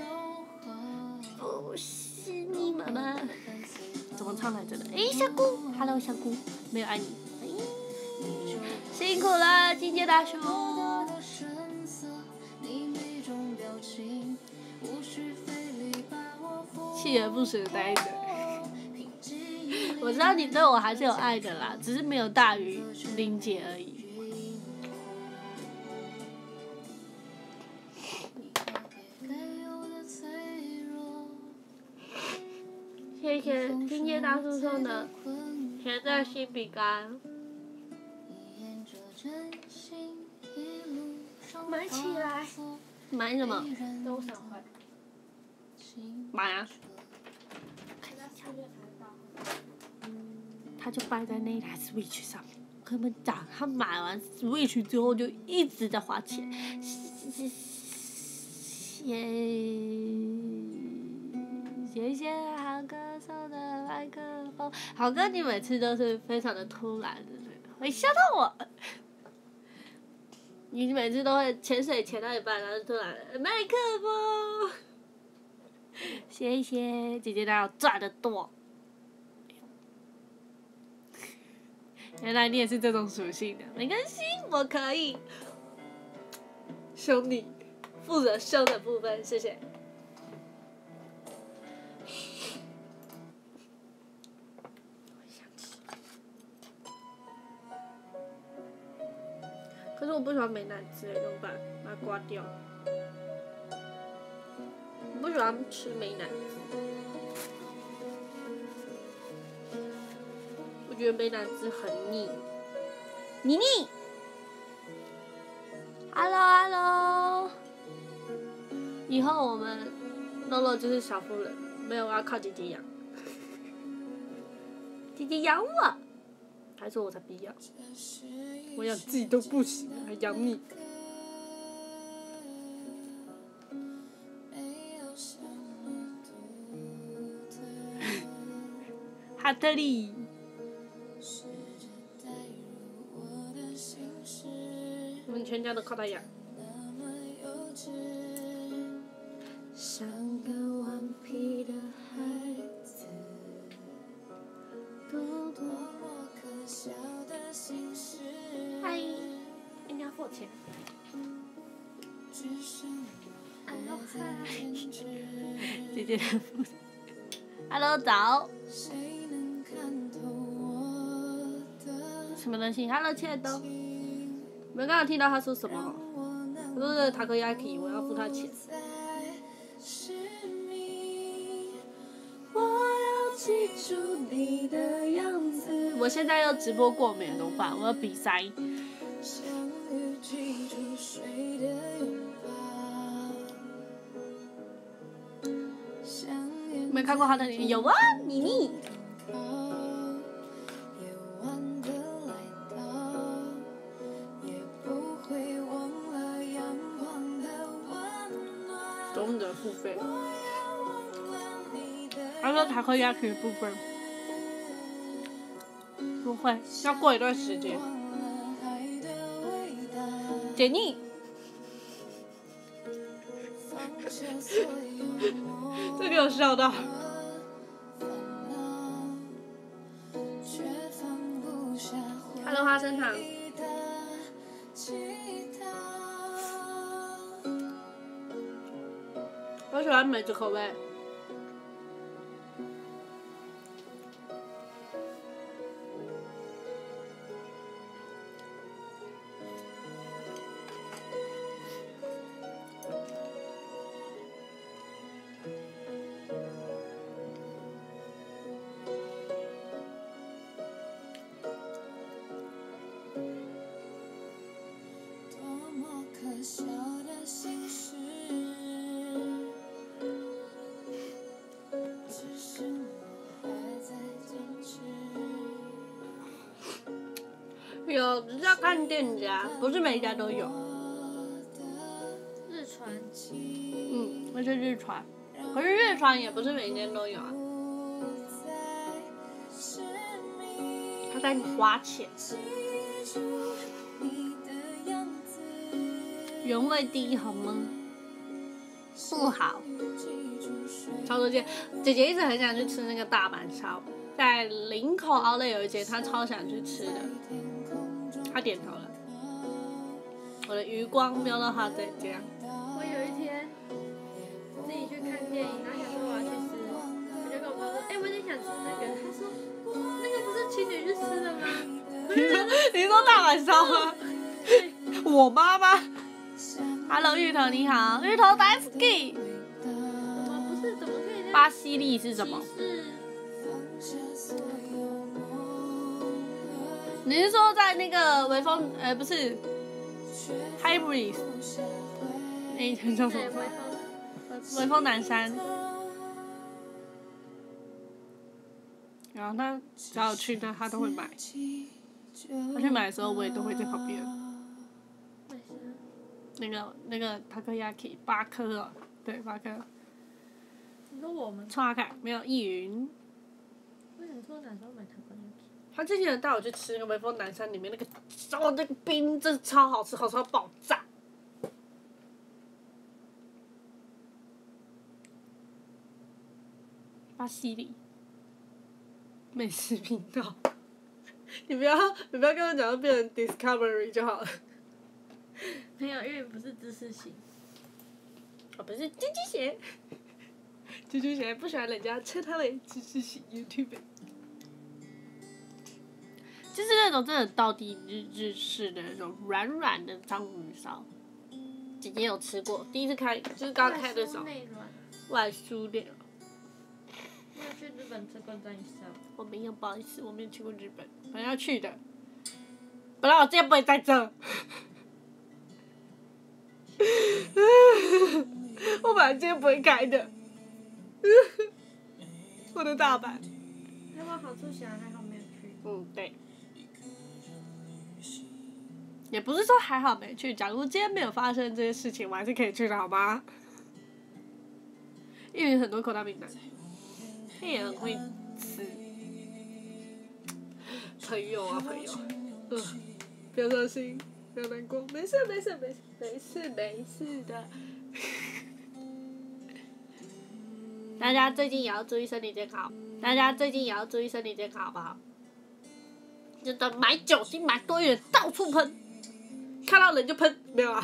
不是你们吗？怎么唱来着的？哎，小姑 ，Hello， 小姑，没有爱你。辛苦了，金杰大叔。锲而不舍的待着。我知道你对我还是有爱的啦，只是没有大于林姐而已。谢谢金叶大叔送的甜在心饼干，买起来！买什么？ 都想买。 买啊！他就摆在那一台 Switch 上面，我跟你们讲，他买完 Switch 之后就一直在花钱。谢谢谢好歌手的麦克风，好哥你每次都是非常的突然的，会吓到我。你每次都会潜水潜到一半，然后突然麦克风。谢谢姐姐，她赚得多。原来你也是这种属性的，没关系，我可以凶你，负责凶的部分，谢谢。可是我不喜欢美乃滋，怎么办？把它刮掉。我不喜欢吃美乃滋，我觉得美乃滋很腻，腻腻。Hello Hello， 以后我们肉肉就是小夫人，没有要靠姐姐养，姐姐养我，还说我才不要，我养自己都不行，还养你。哈特利，我们全家都靠他养。像个顽皮的孩扣钱。哎呦嗨！ 姐姐的负责。Hello 早。什么东西 ？Hello 亲爱的。你们刚刚听到他说什么？他说塔克亚克，我要付他钱。我现在要直播过敏怎么办？我要比赛。没看过他的脸，有啊，妮妮。懂得付费。他说塔克亚可以付费。不会，要过一段时间。解腻。这个有笑到。Hello 花生糖。我喜欢梅子口味。有，只是要看店家，不是每一家都有。 日传。 嗯，那是日传，可是日传也不是每间都有啊。他带你花钱。原味第一好吗？不好。超多间，姐姐一直很想去吃那个大阪烧，在林口奥莱有一间，她超想去吃的。她点头了。我的余光瞄到她在这样。 我有一天自己去看电影，然后想说我要去吃，我就跟我妈说：“哎、欸，我有点想吃那个。”她说：“那个不是情侣去吃的吗？” 你说你说大阪烧吗？我妈妈。Hello 芋头你好，芋头大好き。 我不是，怎么可以这样？ 巴西利是什么？你是说在那个微风呃不是 ，Hybrid， 那一天叫什么？ 微风。 微风南山。然后他只要去那他都会买，他去买的时候我也都会在旁边。 为啥？ 那个那个塔克亚克八颗哦，对八颗。 你说我们？ 叉开没有易云。 我想说哪时候买塔克亚克？ 他之前带我去吃那个微风南山里面那个，哦那个冰真的超好吃，好吃到爆炸。巴西里。美食频道，你不要你不要跟我讲，要变成 Discovery 就好了。 没有，因为不是知识型。 我不是寄居蟹，寄居蟹不喜欢人家称他为知识型 YouTuber。就是那种真的道地日日式的那种软软的章鱼烧，姐姐有吃过，第一次开就是刚开的时候。外酥内软。 你有去日本吃过章鱼烧？ 我没有，不好意思，我没有去过日本，本来要去的，本来我今天不会在这。我本来今天不会开的。我的大阪。 台湾好吃起来还好没有去。 嗯，对。也不是说还好没去，假如今天没有发生这些事情，我还是可以去的，好吗？因为很多口袋名单，他也很会吃。朋友啊朋友，嗯，不要伤心，不要难过，没事没事没事没事没事的。大家最近也要注意身体健康，大家最近也要注意身体健康，好不好？真的买酒精买多一点，到处喷， 看到人就喷，没有啊？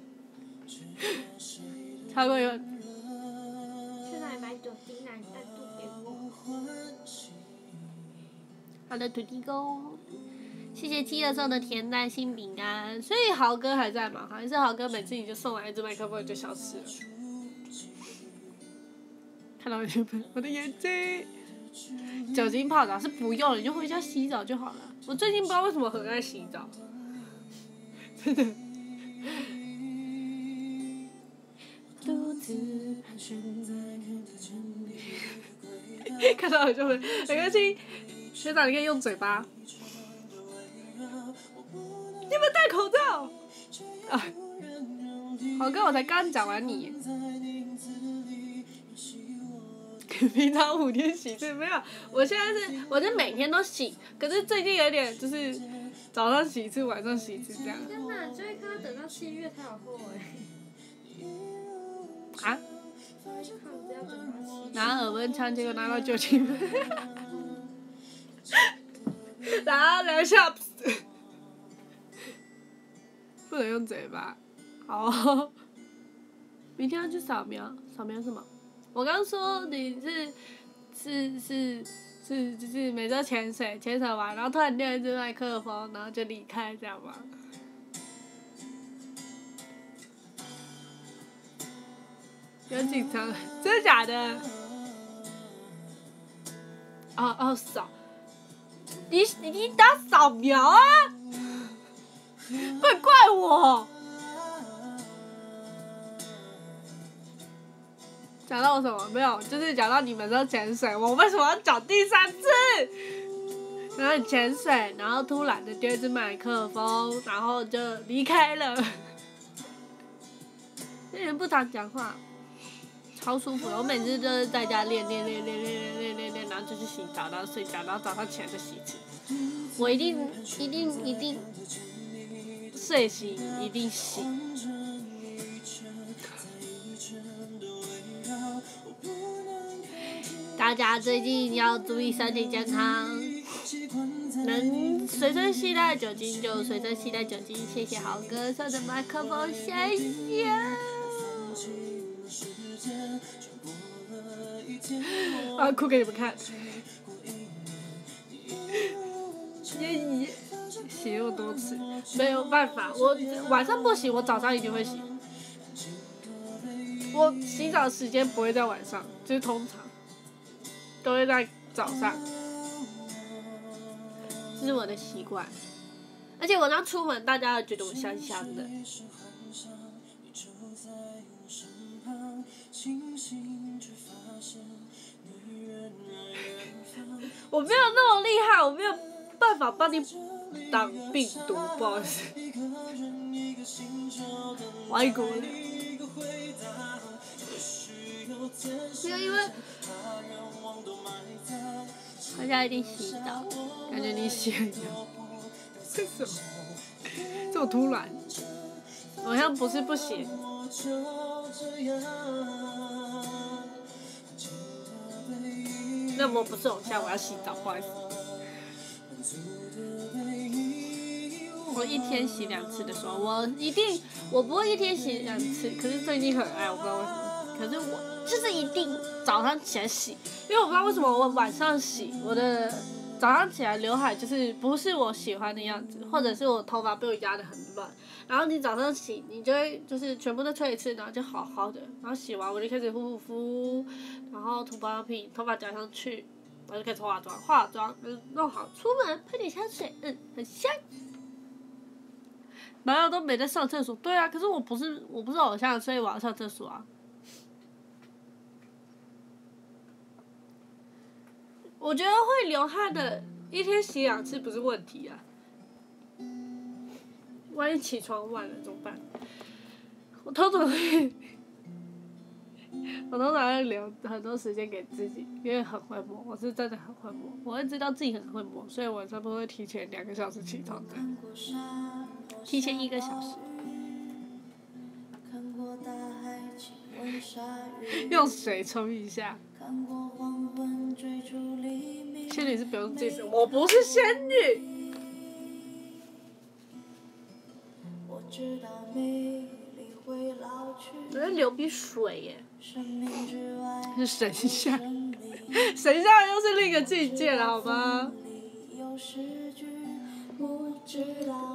超过有。 去哪里买酒精啊？你带度给我。 好的，土地公，谢谢七儿送的甜蛋心饼干。所以豪哥还在吗？还是豪哥每次你就送来一支麦克风就消失了？看到我就喷我的眼睛。酒精泡澡是不用了，你就回家洗澡就好了。我最近不知道为什么很爱洗澡，真的。看到我就会没关系，学长你可以用嘴巴。你有没有戴口罩？啊，好哥，我才刚讲完你。平常五天洗一次没有，我现在是，我是每天都洗，可是最近有点就是早上洗一次，晚上洗一次这样。 天哪，所以刚刚等到七月才有货啊？ 哎。看只要等到七月。 拿耳温枪，结果拿到酒精喷，然后两下，不能用嘴巴。好、哦，明天要去扫描，扫描什么？我刚说你是是是是就是每周潜水，潜水完然后突然掉一支麦克风，然后就离开，这样吗？有紧张，真的假的？哦哦扫，你你打扫描啊？不能怪我。讲到我什么没有？就是讲到你们都潜水，我为什么要讲第三次？然后你潜水，然后突然的丢一支麦克风，然后就离开了。那人不常讲话，超舒服的。我每次就是在家练练练练练练练练练，然后就去洗澡，然后睡觉，然后早上起来再洗一次。我一定一定一定睡醒一定洗。大家最近要注意身体健康，能随身携带酒精就随身携带酒精。谢谢豪哥送的麦克风，谢谢。啊，哭给你们看。也也洗那么多次，没有办法，我晚上不洗，我早上一定会洗。我洗澡时间不会在晚上，就是通常都会在早上，这是我的习惯。而且我刚出门，大家觉得我香香的。我没有那么厉害，我没有办法帮你挡病毒，不好意思。外国人。没有，因为大家一定洗澡，感觉你洗很久。为什么？这么突然？好像不是不洗。那我不是偶像，我要洗澡，不好意思。我一天洗两次的时候，我一定，我不会一天洗两次，可是最近很爱，我不知道为什么。可是我就是一定早上起来洗，因为我不知道为什么我晚上洗，我的早上起来刘海就是不是我喜欢的样子，或者是我头发被我压得很乱。然后你早上洗，你就会就是全部都吹一次，然后就好好的。然后洗完我就开始护肤，然后涂保养品，头发夹上去，然后就开始化妆，化妆嗯弄好，出门喷点香水，嗯，很香。马上都没在上厕所，对啊，可是我不是我不是偶像，所以我要上厕所啊。我觉得会流汗的，一天洗两次不是问题啊。万一起床晚了怎么办？我通常会，我通常会留很多时间给自己，因为很会摸，我是真的很会摸，我会知道自己很会摸，所以我差不多会提前两个小时起床的，提前一个小时。用水冲一下。仙女是不用这首，我不是仙女。 我知道美丽会老去。 我在流鼻水耶。 生命之外是神像，神像又是另一个境界了，好吗？ 有诗句，不知道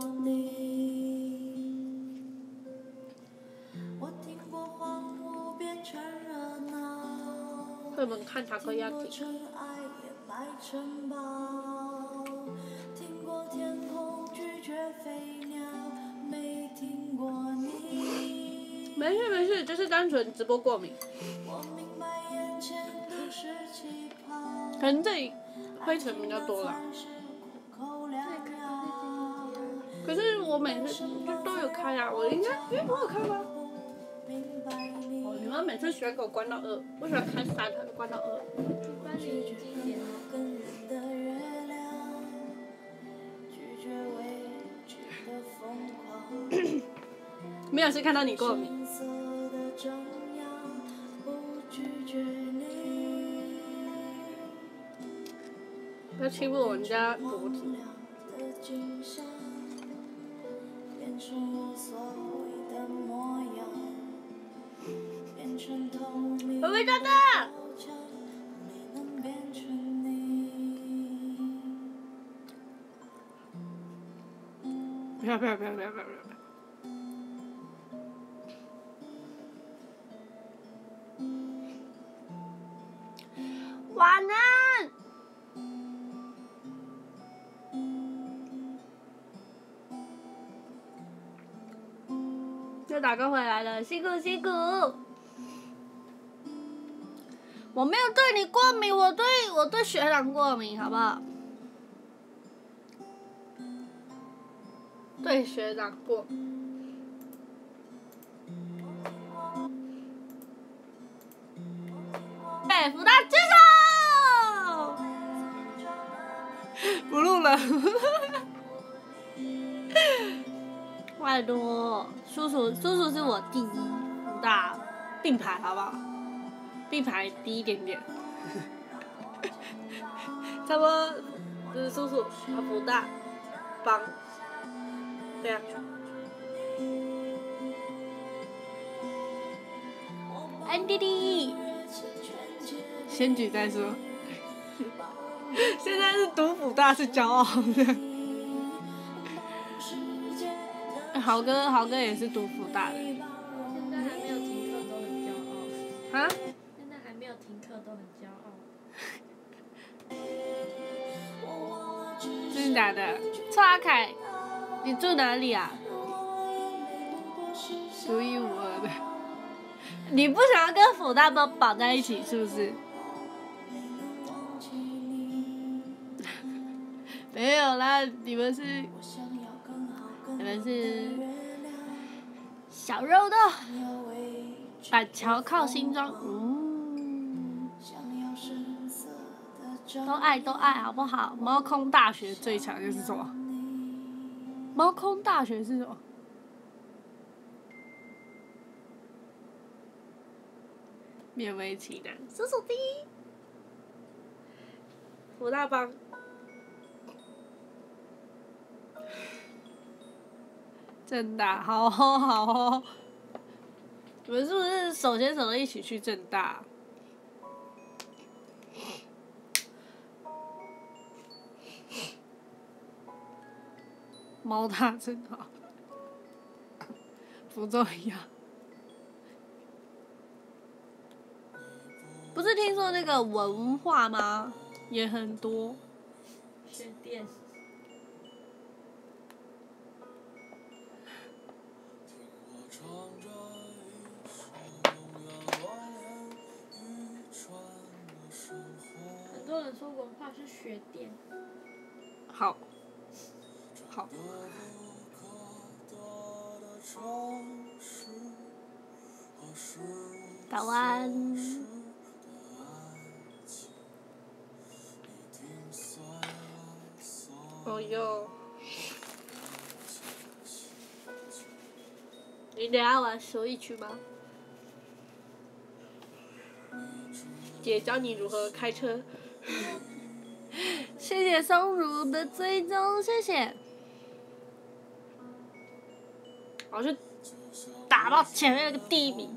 你。我听过荒芜变成热闹。 绘本看塔克亚听过蒂。 尘埃掩埋城堡。听过天空拒绝飞鸟，没听过你。 没事没事，就是单纯直播过敏。 我明白眼前都是气泡。 可能这里灰尘比较多啦。可是我每次就都有开啊，我应该哎我有开吗？哦，你们每次喜欢给我关到二，我喜欢开三，它就关到二。 关你几点？ 没有是看到你过敏。不要欺负我人家脖子。会不会真的？不要不要不要不要不要不要！晚安。又打工回来了，辛苦辛苦。我没有对你过敏，我对我对学长过敏，好不好？对学长过敏。哎，福大举手！不录了。外多，叔叔叔叔是我第一，福大并排好不好？并排低一点点。差不多就是叔叔和福大帮，对啊。安弟弟，先举再说。现在是读福大是骄傲的。豪哥，豪哥也是读福大的。 现在还没有停课都很骄傲。 啊？ 现在还没有停课都很骄傲。 真的假的？蔡阿凯，你住哪里啊？独一无二的。你不想要跟福大帮绑在一起是不是？没有啦，你们是，你们是小肉豆，板桥靠新庄，嗯，都爱都爱好不好？猫空大学最强就是什么？猫空大学是什么？勉为其难，数数第一，福大帮。正大，好哦好哦，你们是不是手牵手的一起去正大？猫大真好，福州一样。不是听说那个文化吗？也很多。 学店。很多人说文化是学店。 好。好。打完。哦哟。你等下玩手一曲吗？姐教你如何开车。谢谢松如的追踪，谢谢。 然后就打到前面那个第一名。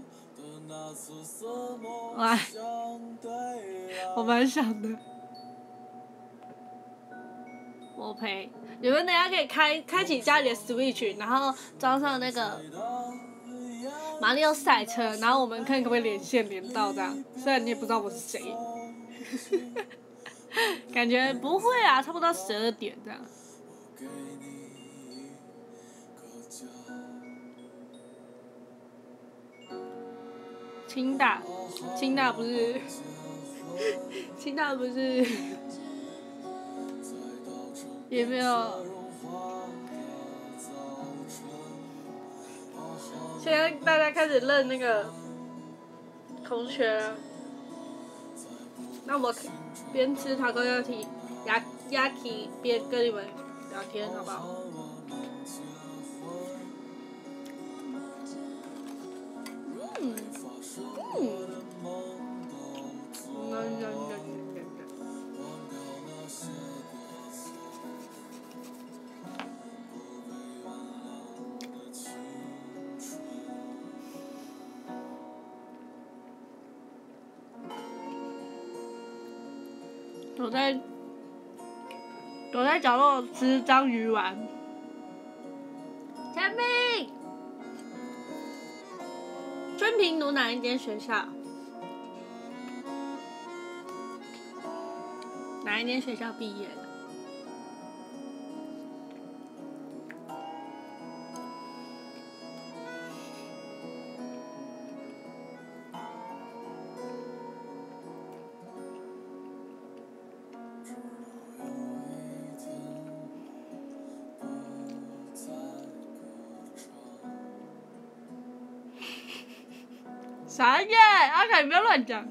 哎，我蛮想的。我赔。你们等一下可以开开启家里的 Switch， 然后装上那个马里奥赛车，然后我们看可不可以连线连到这样。虽然你也不知道我是谁，感觉不会啊，差不多十二点这样。清大，清大不是，清大不是。也没有。现在大家开始认那个同学了，那我边吃塔哥亚提牙牙提边跟你们聊天，好不好？嗯嗯。嗯嗯躲在躲在角落吃章鱼丸。前面，春平读哪一间学校？哪一间学校毕业的？啥耶？阿凯，你不要乱讲。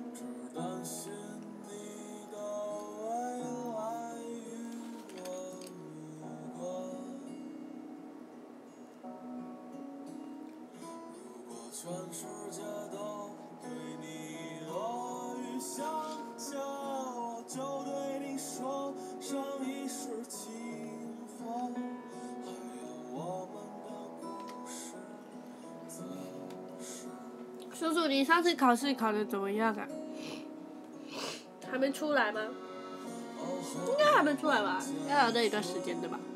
叔叔，你上次考试考得怎么样啊？还没出来吗？应该还没出来吧，要有这一段时间对吧？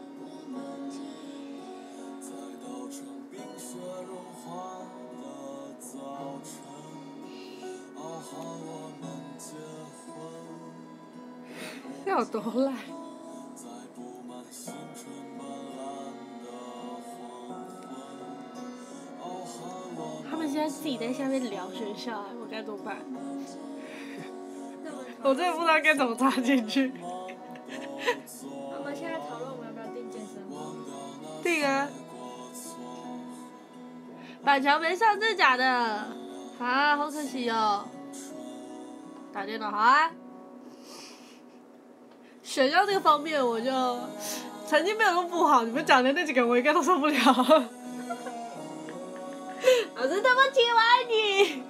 要有多赖？他们现在自己在下面聊学校，我该怎么办？我真的不知道该怎么插进去。 我们现在讨论我们要不要订健身房？ 订啊！板桥没上，真的假的？啊，好可惜哦。打电脑好啊。选校这个方面，我就成绩没有那么不好，你们讲的那几个我应该都受不了。老师，对不起，我爱你。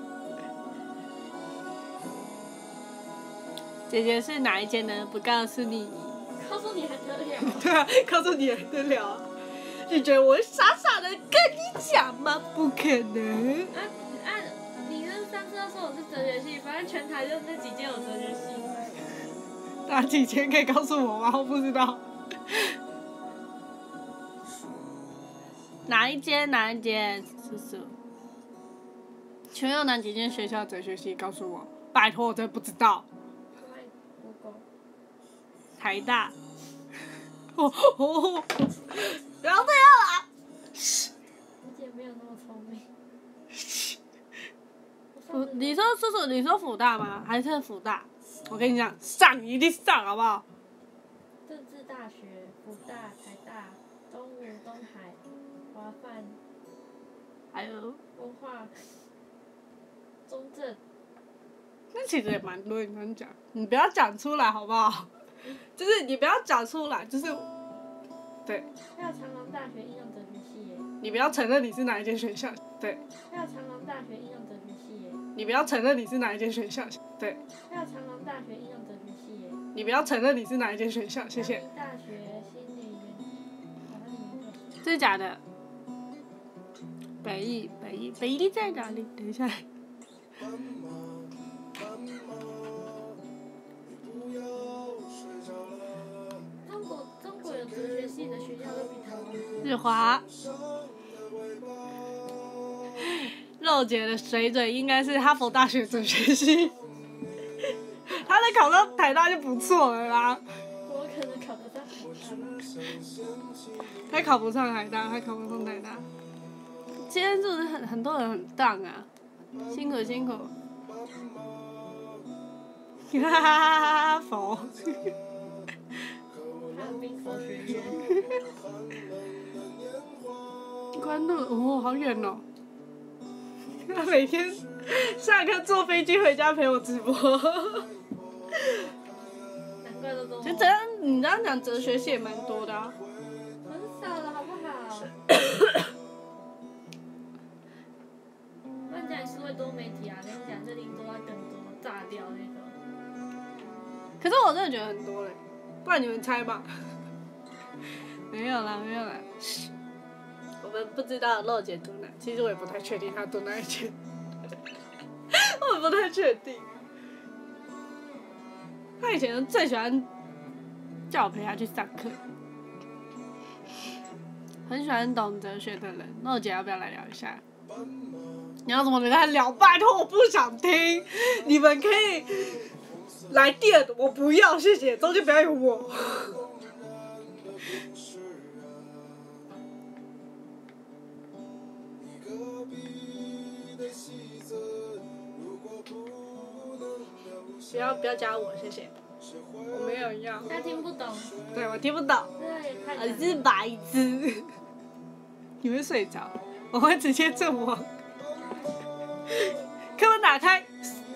姐姐是哪一间呢？不告诉你。 告诉你还得了？ 对啊，告诉你还得了？你觉得我会傻傻的跟你讲吗？不可能。 啊啊！你是上次要说我是哲学系，反正全台就那几间有哲学系。 哪几间可以告诉我吗？我不知道。哪一间？哪一间？叔叔。全有哪几间学校哲学系？告诉我，拜托，我真的不知道。台大。哦哦，不要这样啦！ 你姐没有那么聪明。 辅，你说叔叔，你说辅大吗？还是辅大？我跟你讲，上一定上，好不好？ 政治大学、辅大、台大、东吴、东海、华范， 还有文化、中正。 那其实也蛮多，你刚讲，你不要讲出来好不好？就是你不要讲出来，就是，对。 还有长隆大学应用哲学系耶。 你不要承认你是哪一间学校，对。 还有长隆大学应用哲学系耶。 你不要承认你是哪一间学校，对。 还有长隆大学应用哲学系耶。 你不要承认你是哪一间学校，谢谢。 大学心理园，好像里面真的假的？ 北艺，北艺，北艺在哪里？等一下。 中国中国有哲学系的学校都比台湾多。 日华。肉姐的水准应该是哈佛大学哲学系，她能考上台大就不错了啦。 我可能考得上台大吧。 她考不上台大，她考不上台大。今天是不是很很多人很荡啊？辛苦辛苦。哈哈哈哈佛。 哈尔滨佛学院。 关渡哦，好远哦。他每天下课坐飞机回家陪我直播。 难怪都跟我。 其实这样你这样讲哲学系也蛮多的啊。 很少了好不好？乱讲是会多媒体啊，跟你讲这里多要更多，炸掉那种。 可是我真的觉得很多嘞，不然你们猜吧。没有啦，没有啦。我们不知道肉姐读哪，其实我也不太确定她读哪一间，我也不太确定。她以前最喜欢叫我陪她去上课，很喜欢懂哲学的人。肉姐要不要来聊一下？你要怎么跟她聊？拜托，我不想听。你们可以来电，我不要，谢谢，中间不要有我。不要不要加我，谢谢。我没有要。 他听不懂。 对，我听不懂。我是白痴。你会睡着？我会直接阵亡。课本打开。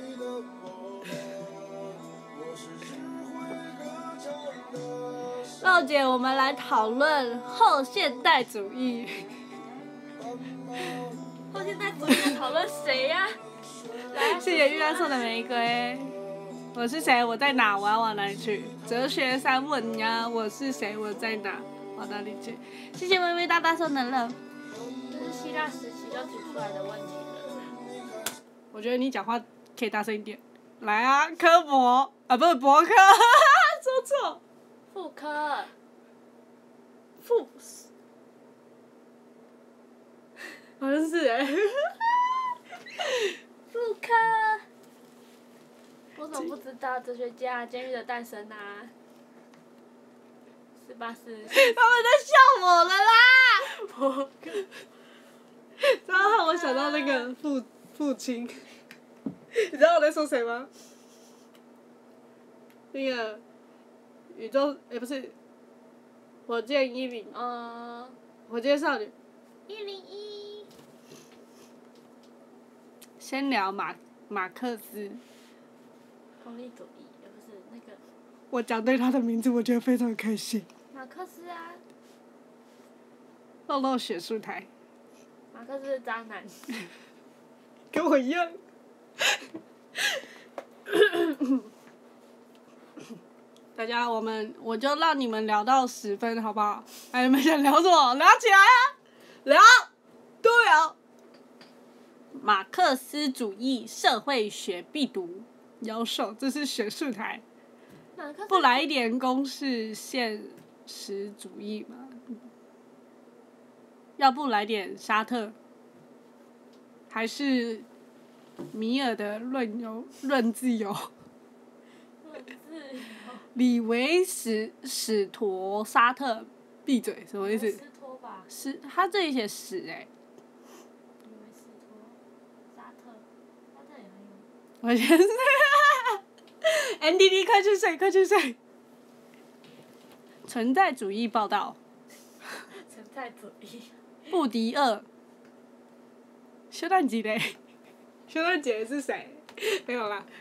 肉姐，我们来讨论后现代主义。 后现代主义在讨论谁呀？ 谢谢玉兰送的玫瑰。我是谁？我在哪？我要往哪里去？哲学三问呀！我是谁？我在哪？往哪里去？谢谢微微大大送的乐。 这是希腊时期就提出来的问题了。 我觉得你讲话可以大声一点。来啊，科博啊，不是博科，说错。 妇科。 妇。好像是哎、欸。 妇科。我怎么不知道哲学家监狱的诞生啊？是吧？是。 他们在笑我了啦！博科。然后让我想到那个父父亲，你知道我在说谁吗？那个宇宙哎、欸、不是，火箭一零， 嗯。 火箭少女。 一零一。 先聊马马克思。 功利主义，也不是那个。 我讲对他的名字，我觉得非常开心。 马克思啊。 漏漏学术台。 马克思是渣男。 跟我一样。大家，我们我就让你们聊到十分，好不好？哎，你们想聊什么？聊起来啊！聊，多聊。马克思主义社会学必读，妖兽，这是学术台。不来一点公式现实主义嘛？要不来点沙特？还是米尔的论由论自由？ 论自由。 李维史史陀沙特，闭嘴，什么意思？ 史托吧。 史，他这里写史哎、欸。 李维史托，沙特，沙特也很有。 我先睡。N D D 快去睡，快去睡。存在主义报道。 存在主义。 布迪厄。修蛋姐嘞？修蛋姐是谁？没有啦。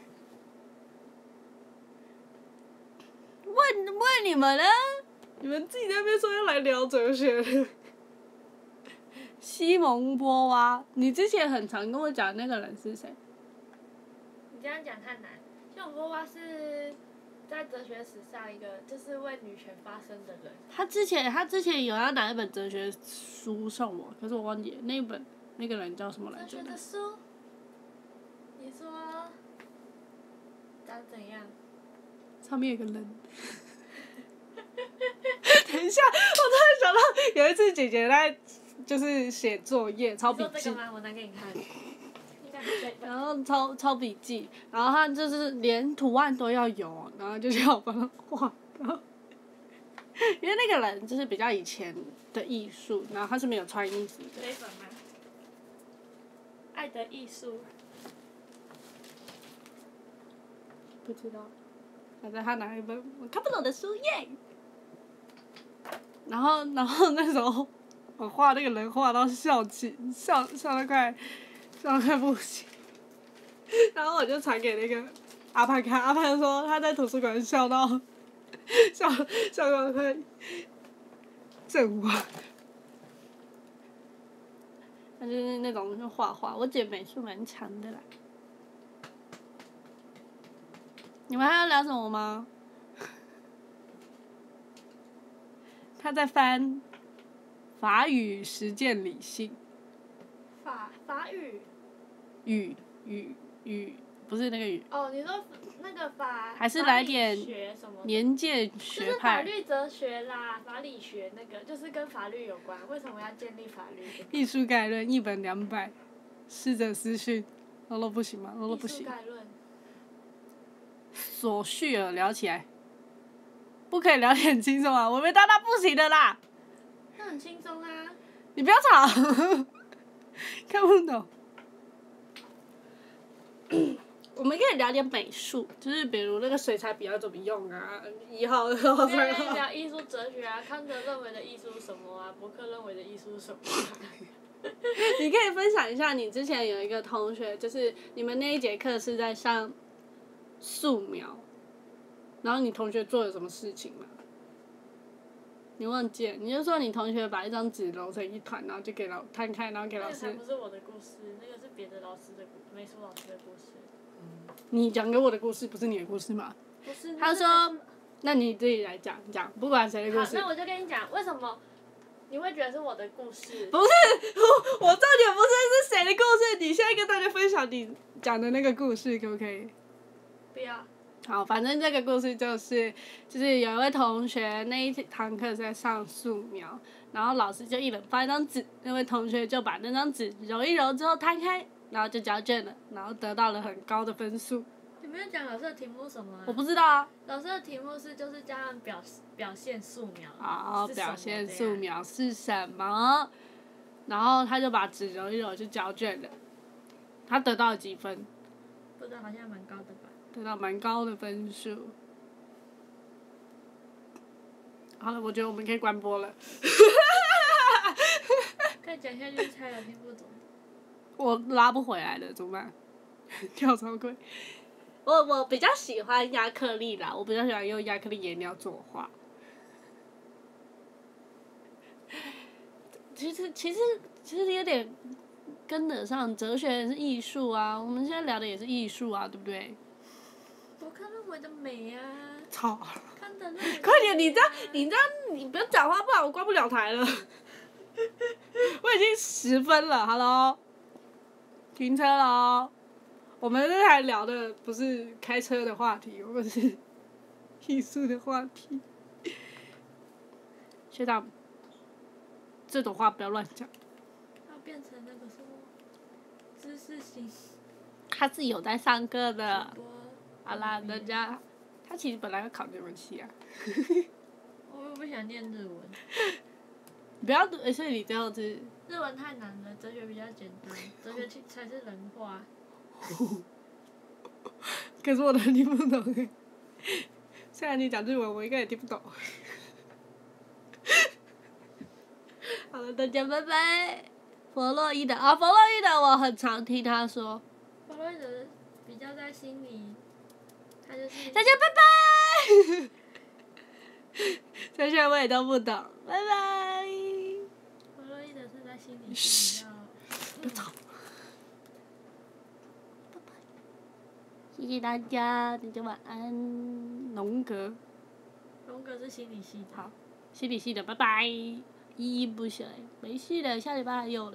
问问你们呢？你们自己在那边说要来聊哲学的。西蒙波娃，你之前很常跟我讲那个人是谁？ 你这样讲太难。西蒙波娃是在哲学史上一个就是为女权发声的人。 他之前他之前有要拿一本哲学书送我，可是我忘记了那一本那个人叫什么来着哲学？的书，你说长怎样？ 上面有个人。等一下，我突然想到有一次姐姐在就是写作业抄笔记你说这个，吗？我拿给你看。应该不对吧？ 然后抄抄笔记，然后他就是连图案都要有，然后就叫我帮他画，然后因为那个人就是比较以前的艺术，然后他是没有穿衣服的。 这一本吗？爱的艺术。 不知道，反正他拿一本我看不懂的书耶。然后，然后那时候我画那个人画到笑起，笑笑到快，笑到快不行。然后我就传给那个阿潘看，阿潘说他在图书馆笑到，笑笑到快阵亡。他就是那种画画，我姐美术蛮强的啦。你们还要聊什么吗？他在翻法语实践理性。 法法语。 语语语不是那个语。 哦，你说那个法。 还是来点年鉴学就是法派。 律哲学啦，法理学那个就是跟法律有关，为什么要建立法律？ 艺术概论一本两百，试着私讯，露露不行吗？露露不行。 艺术概论。 索绪尔聊起来，不可以聊点轻松啊！我没到那不行的啦。 那很轻松啊。 你不要吵，看不懂。我们可以聊点美术，就是比如那个水彩笔要怎么用啊，一号、二号、 可三以号。 聊艺术哲学啊，康德认为的艺术是什么啊？伯克认为的艺术是什么啊？ 你可以分享一下，你之前有一个同学，就是你们那一节课是在上素描，然后你同学做了什么事情吗？你忘记了？你就说你同学把一张纸揉成一团，然后就给老摊开，然后给老师。 那个才不是我的故事，那个是别的老师的故，美术老师的故事。 你讲给我的故事不是你的故事吗？ 不是。 他说，那你自己来讲讲，不管谁的故好， 事。 那我就跟你讲，为什么你会觉得是我的故事？ 不是，我我重点不是是谁的故事，你现在跟大家分享你讲的那个故事，可不可以？ 不要。 好，反正这个故事就是，就是有一位同学那一堂课在上素描，然后老师就一人发一张纸，那位同学就把那张纸揉一揉之后摊开，然后就交卷了，然后得到了很高的分数。 你没有讲老师的题目是什么啊？ 我不知道啊。 老师的题目是就是叫他们表表现素描。 好，表现素描是什么？然后他就把纸揉一揉就交卷了，他得到了几分？ 不知道，好像蛮高的吧。 得到蛮高的分数。好了，我觉得我们可以关播了。 再讲下去猜了听不懂。 我拉不回来了，怎么办？跳超快。我我比较喜欢亚克力啦，我比较喜欢用亚克力颜料作画。其实其实其实有点跟得上，哲学也是艺术啊，我们现在聊的也是艺术啊，对不对？ 我看认为的美啊。 操！ 看的那个。 快点，你这样你这样你不要讲话，不然我关不了台了。我已经十分了 ，Hello， 停车了哦。我们这台聊的不是开车的话题，我们是艺术的话题。学长，这种话不要乱讲。 要变成那个什么知识型。 他是有在上课的。好啦，人家他其实本来要考日文系啊。 我又不想念日文。 不要，所以你最后是。 日文太难了，哲学比较简单，哲学才是人话。 可是我都听不懂诶。虽然你讲日文，我应该也听不懂。好了，大家拜拜。弗洛伊德啊，弗洛伊德，我很常听他说。 弗洛伊德比较在心里，他就是。 大家拜拜。这些我也都不懂，拜拜。 弗洛伊德是在心里比较。 不要吵。拜拜。谢谢大家，大家晚安。 龙格。 龙格是心理系的。 好，心理系的，拜拜。依依不舍，没事的，下礼拜还有的。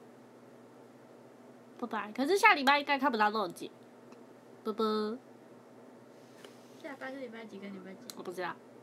拜拜。可是下礼拜应该看不到肉姐。啵啵。 下礼拜是礼拜几跟礼拜几？ 我不知道。